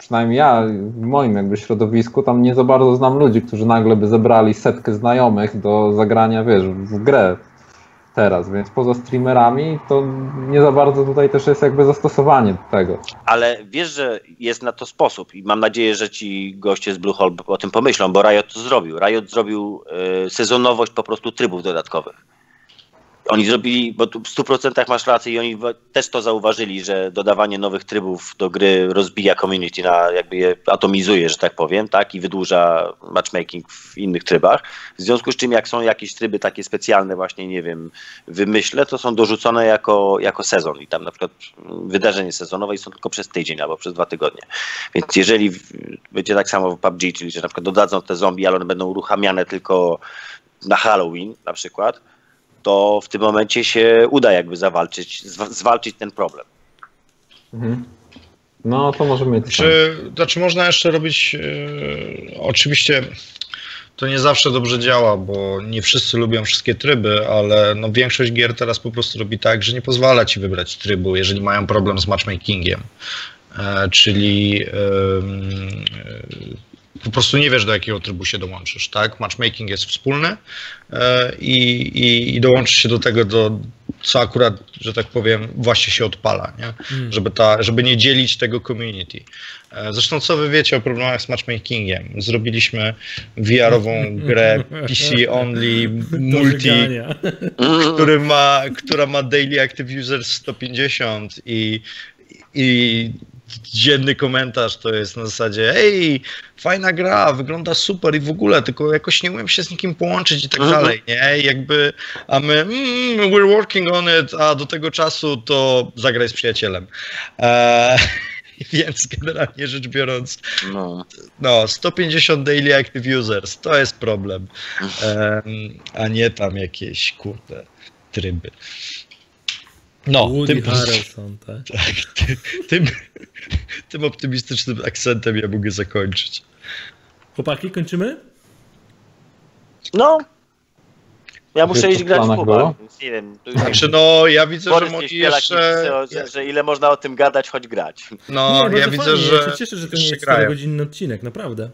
Speaker 4: przynajmniej ja w moim jakby środowisku tam nie za bardzo znam ludzi, którzy nagle by zebrali setkę znajomych do zagrania, wiesz, w grę teraz, więc poza streamerami to nie za bardzo tutaj też jest jakby zastosowanie do tego.
Speaker 2: Ale wiesz, że jest na to sposób i mam nadzieję, że ci goście z Bluehole o tym pomyślą, bo Riot to zrobił. Riot zrobił y, sezonowość po prostu trybów dodatkowych. Oni zrobili, bo tu w stu procentach masz rację i oni też to zauważyli, że dodawanie nowych trybów do gry rozbija community, na, jakby je atomizuje, że tak powiem, tak, i wydłuża matchmaking w innych trybach. W związku z czym jak są jakieś tryby takie specjalne właśnie, nie wiem, wymyślę, to są dorzucone jako, jako sezon i tam na przykład wydarzenie sezonowe i są tylko przez tydzień albo przez dwa tygodnie. Więc jeżeli będzie tak samo w P U B G, czyli że na przykład dodadzą te zombie, ale one będą uruchamiane tylko na Halloween na przykład, to w tym momencie się uda jakby zawalczyć, zwalczyć ten problem.
Speaker 4: Mhm. No to możemy mieć.
Speaker 3: Czy, znaczy można jeszcze robić, yy, oczywiście to nie zawsze dobrze działa, bo nie wszyscy lubią wszystkie tryby, ale no większość gier teraz po prostu robi tak, że nie pozwala ci wybrać trybu, jeżeli mają problem z matchmakingiem. E, czyli e, e, po prostu nie wiesz, do jakiego trybu się dołączysz, tak? Matchmaking jest wspólny e, i, i, i dołączysz się do tego, do, co akurat, że tak powiem, właśnie się odpala, nie? Mm. Żeby, ta, żeby nie dzielić tego community. E, zresztą co wy wiecie o problemach z matchmakingiem? Zrobiliśmy V R-ową grę P C only, multi, który ma, która ma daily active users sto pięćdziesiąt i, i dzienny komentarz to jest na zasadzie ej, fajna gra, wygląda super i w ogóle, tylko jakoś nie umiem się z nikim połączyć i tak mhm. dalej, nie? I jakby, a my mm, we're working on it, a do tego czasu to zagraj z przyjacielem. Eee, więc generalnie rzecz biorąc, no. no sto pięćdziesiąt daily active users, to jest problem, eee, a nie tam jakieś, kurde, tryby. No,
Speaker 1: Woody
Speaker 3: tym,
Speaker 1: Harrelson, tak?
Speaker 3: tak ty, tym, tym optymistycznym akcentem ja mogę zakończyć.
Speaker 1: Chłopaki, kończymy?
Speaker 2: No. Ja muszę iść grać w puba, więc nie wiem.
Speaker 3: Znaczy no, ja widzę,
Speaker 2: Borys
Speaker 3: że Moni jeszcze...
Speaker 2: Że, że ile można o tym gadać, choć grać.
Speaker 3: No,
Speaker 1: nie,
Speaker 3: ja widzę,
Speaker 1: fajnie.
Speaker 3: że...
Speaker 1: Ja się cieszę, że to nie jest czterogodzinny odcinek, naprawdę.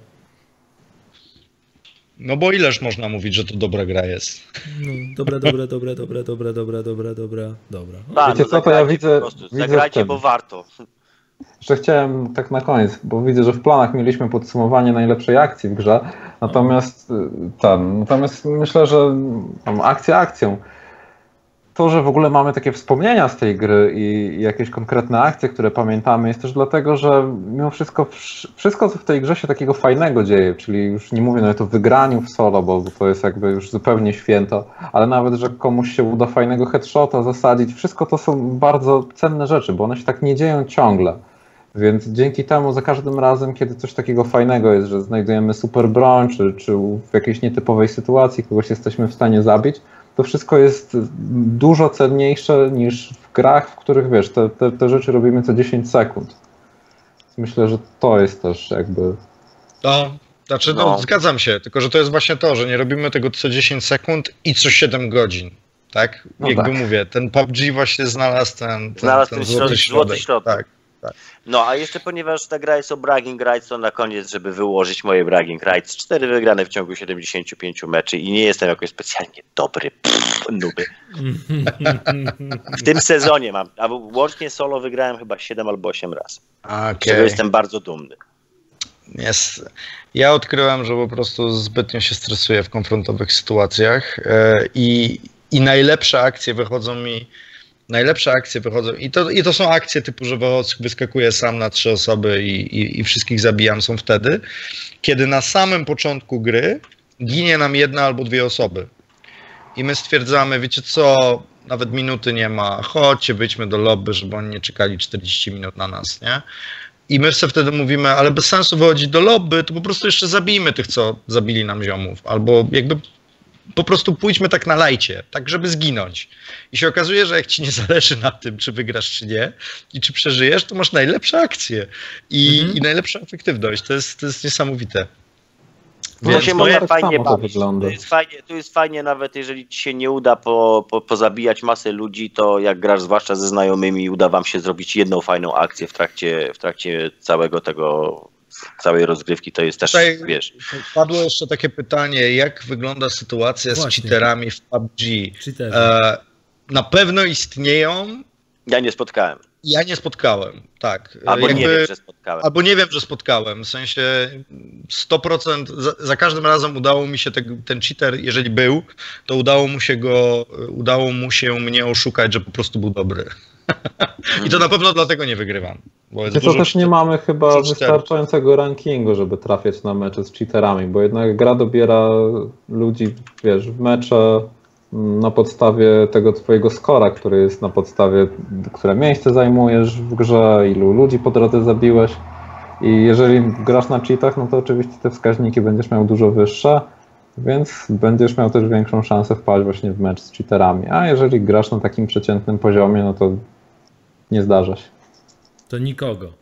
Speaker 3: No bo ileż można mówić, że to dobra gra jest?
Speaker 1: No, dobra, dobra, dobra, dobra, dobra, dobra, dobra, dobra, dobra.
Speaker 2: Tak,
Speaker 4: wiecie
Speaker 2: no
Speaker 4: co, to ja widzę... widzę
Speaker 2: zagrajcie, bo warto.
Speaker 4: Jeszcze chciałem tak na koniec, bo widzę, że w planach mieliśmy podsumowanie najlepszej akcji w grze, natomiast tam, natomiast myślę, że tam akcja akcją. To, że w ogóle mamy takie wspomnienia z tej gry i jakieś konkretne akcje, które pamiętamy, jest też dlatego, że mimo wszystko, wszystko co w tej grze się takiego fajnego dzieje, czyli już nie mówię nawet o wygraniu w solo, bo to jest jakby już zupełnie święto, ale nawet, że komuś się uda fajnego headshota zasadzić, wszystko to są bardzo cenne rzeczy, bo one się tak nie dzieją ciągle. Więc dzięki temu za każdym razem, kiedy coś takiego fajnego jest, że znajdujemy super broń, czy, czy w jakiejś nietypowej sytuacji kogoś jesteśmy w stanie zabić, to wszystko jest dużo cenniejsze niż w grach, w których, wiesz, te, te, te rzeczy robimy co dziesięć sekund. Myślę, że to jest też jakby...
Speaker 3: No, znaczy, no, no, zgadzam się, tylko że to jest właśnie to, że nie robimy tego co dziesięć sekund i co siedem godzin. Tak? No jakby tak. mówię, ten P U B G właśnie znalazł ten, ten,
Speaker 2: znalazł
Speaker 3: ten
Speaker 2: ten
Speaker 3: złoty środek.
Speaker 2: Złoty środek.
Speaker 3: Tak, tak.
Speaker 2: No, a jeszcze ponieważ ta gra jest o bragging rights, to na koniec, żeby wyłożyć moje bragging rights, cztery wygrane w ciągu siedemdziesięciu pięciu meczy i nie jestem jakoś specjalnie dobry, pff, nuby. W tym sezonie mam, a łącznie solo wygrałem chyba siedem albo osiem razy. Okay. Z czego jestem bardzo dumny.
Speaker 3: Jest. Ja odkryłem, że po prostu zbytnio się stresuję w konfrontowych sytuacjach i, i najlepsze akcje wychodzą mi Najlepsze akcje wychodzą i to, i to są akcje typu, że wyskakuję sam na trzy osoby i, i, i wszystkich zabijam, są wtedy, kiedy na samym początku gry ginie nam jedna albo dwie osoby. I my stwierdzamy, wiecie co, nawet minuty nie ma, chodźcie, wyjdźmy do lobby, żeby oni nie czekali czterdzieści minut na nas, nie? I my sobie wtedy mówimy, ale bez sensu wychodzić do lobby, to po prostu jeszcze zabijmy tych, co zabili nam ziomów, albo jakby po prostu pójdźmy tak na lajcie, tak żeby zginąć. I się okazuje, że jak ci nie zależy na tym, czy wygrasz, czy nie, i czy przeżyjesz, to masz najlepsze akcje i, mhm. i najlepszą efektywność. To jest, to jest niesamowite.
Speaker 2: To
Speaker 3: Więc
Speaker 2: się
Speaker 3: to
Speaker 2: może
Speaker 4: tak
Speaker 2: fajnie
Speaker 4: samo to
Speaker 2: bawić.
Speaker 4: wygląda.
Speaker 2: To jest fajnie, to jest fajnie nawet jeżeli ci się nie uda po, po, pozabijać masę ludzi, to jak grasz zwłaszcza ze znajomymi, uda wam się zrobić jedną fajną akcję w trakcie, w trakcie całego tego, całej rozgrywki, to jest też,
Speaker 3: Tutaj
Speaker 2: wiesz...
Speaker 3: padło jeszcze takie pytanie, jak wygląda sytuacja
Speaker 1: Właśnie.
Speaker 3: z cheaterami w P U B G?
Speaker 1: Cheaterzy.
Speaker 3: E, na pewno istnieją,
Speaker 2: Ja nie spotkałem.
Speaker 3: ja nie spotkałem, tak.
Speaker 2: Albo
Speaker 3: Jakby-
Speaker 2: nie wiem, że spotkałem.
Speaker 3: Albo nie wiem, że spotkałem, w sensie sto procent, za, za każdym razem udało mi się te, ten cheater, jeżeli był, to udało mu się go, udało mu się mnie oszukać, że po prostu był dobry. I to na pewno dlatego nie wygrywam. Bo jest
Speaker 4: Wiesz co,
Speaker 3: dużo
Speaker 4: też nie
Speaker 3: cheater-
Speaker 4: mamy chyba
Speaker 3: dużo
Speaker 4: wystarczającego rankingu, żeby trafiać na mecze z cheaterami, bo jednak gra dobiera ludzi, wiesz, w mecze na podstawie tego twojego skora, który jest na podstawie, które miejsce zajmujesz w grze, ilu ludzi po drodze zabiłeś. I jeżeli grasz na cheatach, no to oczywiście te wskaźniki będziesz miał dużo wyższe, więc będziesz miał też większą szansę wpaść właśnie w mecz z cheaterami. A jeżeli grasz na takim przeciętnym poziomie, no to nie zdarza się.
Speaker 1: To nikogo.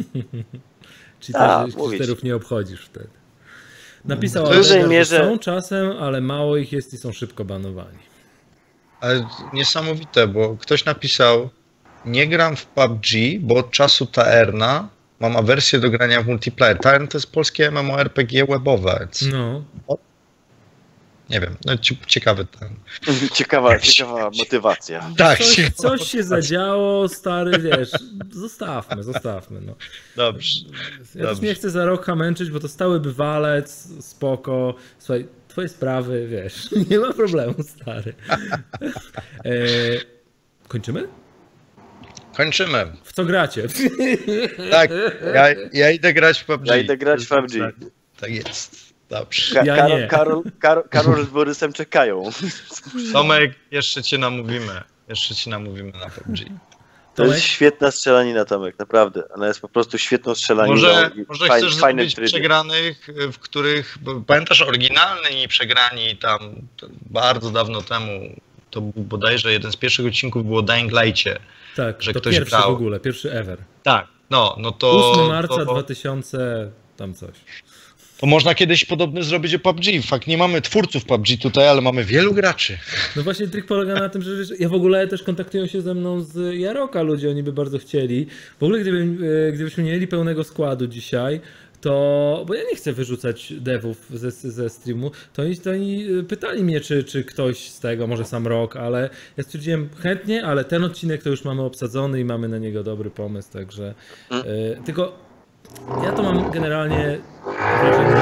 Speaker 2: Tak,
Speaker 1: Cheaterów
Speaker 2: mówię ci.
Speaker 1: cheaterów nie obchodzisz wtedy. Napisał
Speaker 2: W dużej
Speaker 1: Aldegar, że
Speaker 2: mierze-
Speaker 1: są czasem, ale mało ich jest i są szybko banowani.
Speaker 3: Ale niesamowite, bo ktoś napisał, nie gram w P U B G, bo od czasu Taerna mam awersję do grania w multiplayer. Taern to jest polskie MMORPG webowe, więc
Speaker 1: No,
Speaker 3: nie wiem, no ci- ciekawy ten.
Speaker 2: Ciekawa, ciekawa motywacja.
Speaker 3: Tak,
Speaker 1: coś,
Speaker 3: ciekawa
Speaker 1: coś się
Speaker 3: motywacja.
Speaker 1: zadziało, stary, wiesz, zostawmy, zostawmy. No.
Speaker 3: Dobrze.
Speaker 1: Ja też
Speaker 3: Dobrze.
Speaker 1: nie chcę za Rokha męczyć, bo to stały bywalec, spoko. Słuchaj, twoje sprawy, wiesz, nie ma problemu, stary. E, kończymy?
Speaker 3: Kończymy.
Speaker 1: W co gracie?
Speaker 3: Tak, ja, ja idę grać w P U B G.
Speaker 2: Ja idę grać w P U B G.
Speaker 3: Tak jest. Dobrze.
Speaker 2: Ka-
Speaker 1: Ja
Speaker 2: Karol,
Speaker 1: nie.
Speaker 2: Karol, Karol, Karol z Borysem czekają.
Speaker 3: Tomek, jeszcze cię namówimy. Jeszcze cię namówimy na P U B G.
Speaker 2: To
Speaker 1: Tomek?
Speaker 2: jest świetna strzelanina, Tomek, naprawdę. Ona jest po prostu świetną strzelaniną.
Speaker 3: Może,
Speaker 2: i
Speaker 3: może
Speaker 2: fajn-
Speaker 3: chcesz
Speaker 2: fajnym
Speaker 3: zrobić
Speaker 2: trybie.
Speaker 3: przegranych, w których, bo pamiętasz, oryginalni przegrani tam to bardzo dawno temu, to był bodajże jeden z pierwszych odcinków było o Dying Light'cie.
Speaker 1: Tak,
Speaker 3: Że
Speaker 1: to
Speaker 3: ktoś
Speaker 1: pierwszy
Speaker 3: grał.
Speaker 1: w ogóle, pierwszy ever.
Speaker 3: Tak, no, no to...
Speaker 1: ósmego marca
Speaker 3: to,
Speaker 1: dwa tysiące tam coś.
Speaker 3: to można kiedyś podobny zrobić o P U B G. Fakt, nie mamy twórców P U B G tutaj, ale mamy wielu graczy.
Speaker 1: No właśnie trik polega na tym, że wiesz, ja w ogóle też kontaktują się ze mną z Jaroka ludzie, oni by bardzo chcieli. W ogóle gdyby, e, gdybyśmy mieli pełnego składu dzisiaj, to, bo ja nie chcę wyrzucać devów ze, ze streamu, to oni, to oni pytali mnie, czy, czy ktoś z tego, może sam Rok, ale ja stwierdziłem chętnie, ale ten odcinek to już mamy obsadzony i mamy na niego dobry pomysł, także e, tylko ja to mam generalnie wrażenie,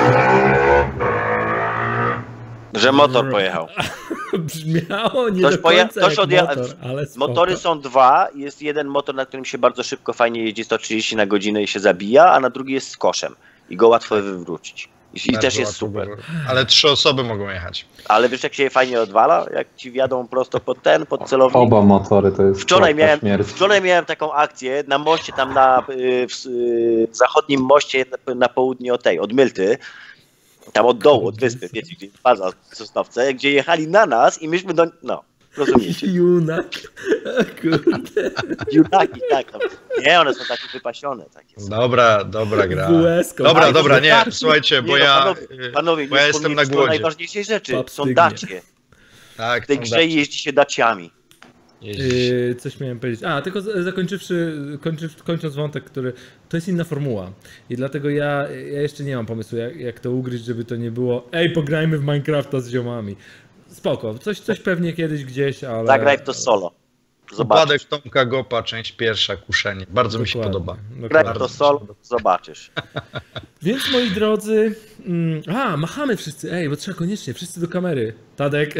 Speaker 2: Że motor pojechał.
Speaker 1: że brzmiało nie
Speaker 2: Ktoś
Speaker 1: do
Speaker 2: poje-
Speaker 1: końca
Speaker 2: ktoś
Speaker 1: jak
Speaker 2: odja-
Speaker 1: motor, ale spoko.
Speaker 2: Motory są dwa, jest jeden motor, na którym się bardzo szybko, fajnie jeździ sto trzydzieści na godzinę i się zabija, a na drugi jest z koszem i go łatwo wywrócić. I, i
Speaker 3: Bardzo
Speaker 2: też jest
Speaker 3: łatwo
Speaker 2: super.
Speaker 3: było. Ale trzy osoby mogą jechać.
Speaker 2: Ale wiesz, jak się je fajnie odwala? Jak ci wjadą prosto pod ten, pod celownik?
Speaker 4: Oba motory to jest
Speaker 2: Wczoraj
Speaker 4: pułapka
Speaker 2: miałem,
Speaker 4: śmierci.
Speaker 2: wczoraj miałem taką akcję na moście, tam na y, w, y, zachodnim moście na, na południe od tej, od Mylty, tam od dołu, od wyspy, wiecie, gdzie baza w Sosnowce, gdzie jechali na nas i myśmy do... no, rozumiecie.
Speaker 1: Junak. Kurde.
Speaker 2: Junaki, tak. No. Nie, one są takie wypasione. Takie są.
Speaker 3: Dobra, dobra gra.
Speaker 1: W U S ko.
Speaker 3: Dobra,
Speaker 2: Tak,
Speaker 3: dobra,
Speaker 2: to
Speaker 3: nie,
Speaker 2: tak.
Speaker 3: słuchajcie, bo
Speaker 2: Nie, no,
Speaker 3: ja,
Speaker 2: panowie, panowie
Speaker 3: bo
Speaker 2: nie
Speaker 3: ja jestem na
Speaker 2: wspomnieliście o
Speaker 3: głodzie.
Speaker 2: najważniejszej rzeczy.
Speaker 1: Pap
Speaker 2: Są
Speaker 1: stygnie.
Speaker 2: dacie.
Speaker 3: Tak,
Speaker 2: W tej
Speaker 3: są
Speaker 2: grze
Speaker 3: daci.
Speaker 2: jeździ się daciami.
Speaker 3: Jeździć.
Speaker 1: Yy, coś miałem powiedzieć. A, tylko z- zakończywszy, kończy, kończąc wątek, który. To jest inna formuła. I dlatego ja, ja jeszcze nie mam pomysłu, jak, jak to ugryźć, żeby to nie było. Ej, pograjmy w Minecrafta z ziomami. Spoko, coś, coś pewnie kiedyś gdzieś, ale.
Speaker 2: Zagraj w to solo. Zobaczysz.
Speaker 3: Upadek Tomka Gopa, część pierwsza, kuszenie. Bardzo mi się
Speaker 1: Dokładnie,
Speaker 3: podoba.
Speaker 2: Graj
Speaker 1: dokładnie.
Speaker 2: w to solo, zobaczysz.
Speaker 1: Więc moi drodzy. Mm, a, machamy wszyscy. Ej, bo trzeba koniecznie, wszyscy do kamery. Tadek.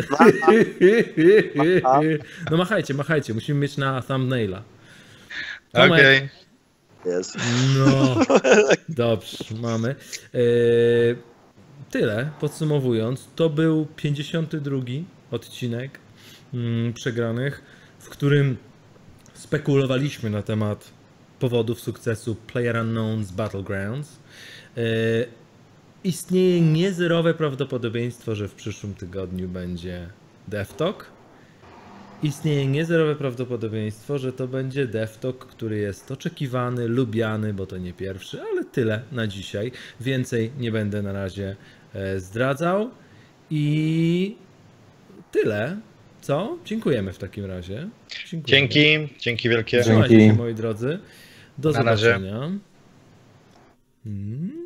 Speaker 1: No machajcie, machajcie, musimy mieć na thumbnaila. Tomek.
Speaker 3: Okej.
Speaker 2: Jest.
Speaker 1: No, dobrze, mamy. E, tyle, podsumowując, to był pięćdziesiąty drugi odcinek mm, Przegranych, w którym spekulowaliśmy na temat powodów sukcesu PlayerUnknown's Battlegrounds. E, istnieje niezerowe prawdopodobieństwo, że w przyszłym tygodniu będzie DevTalk. Istnieje niezerowe prawdopodobieństwo, że to będzie DevTalk, który jest oczekiwany, lubiany, bo to nie pierwszy, ale tyle na dzisiaj. Więcej nie będę na razie e, zdradzał. I tyle. Co? Dziękujemy w takim razie. Dziękujemy.
Speaker 3: Dzięki, dzięki wielkie.
Speaker 1: Trzymajcie
Speaker 4: Dzięki.
Speaker 1: się, moi drodzy. Do
Speaker 3: Na razie.
Speaker 1: zobaczenia. Mm.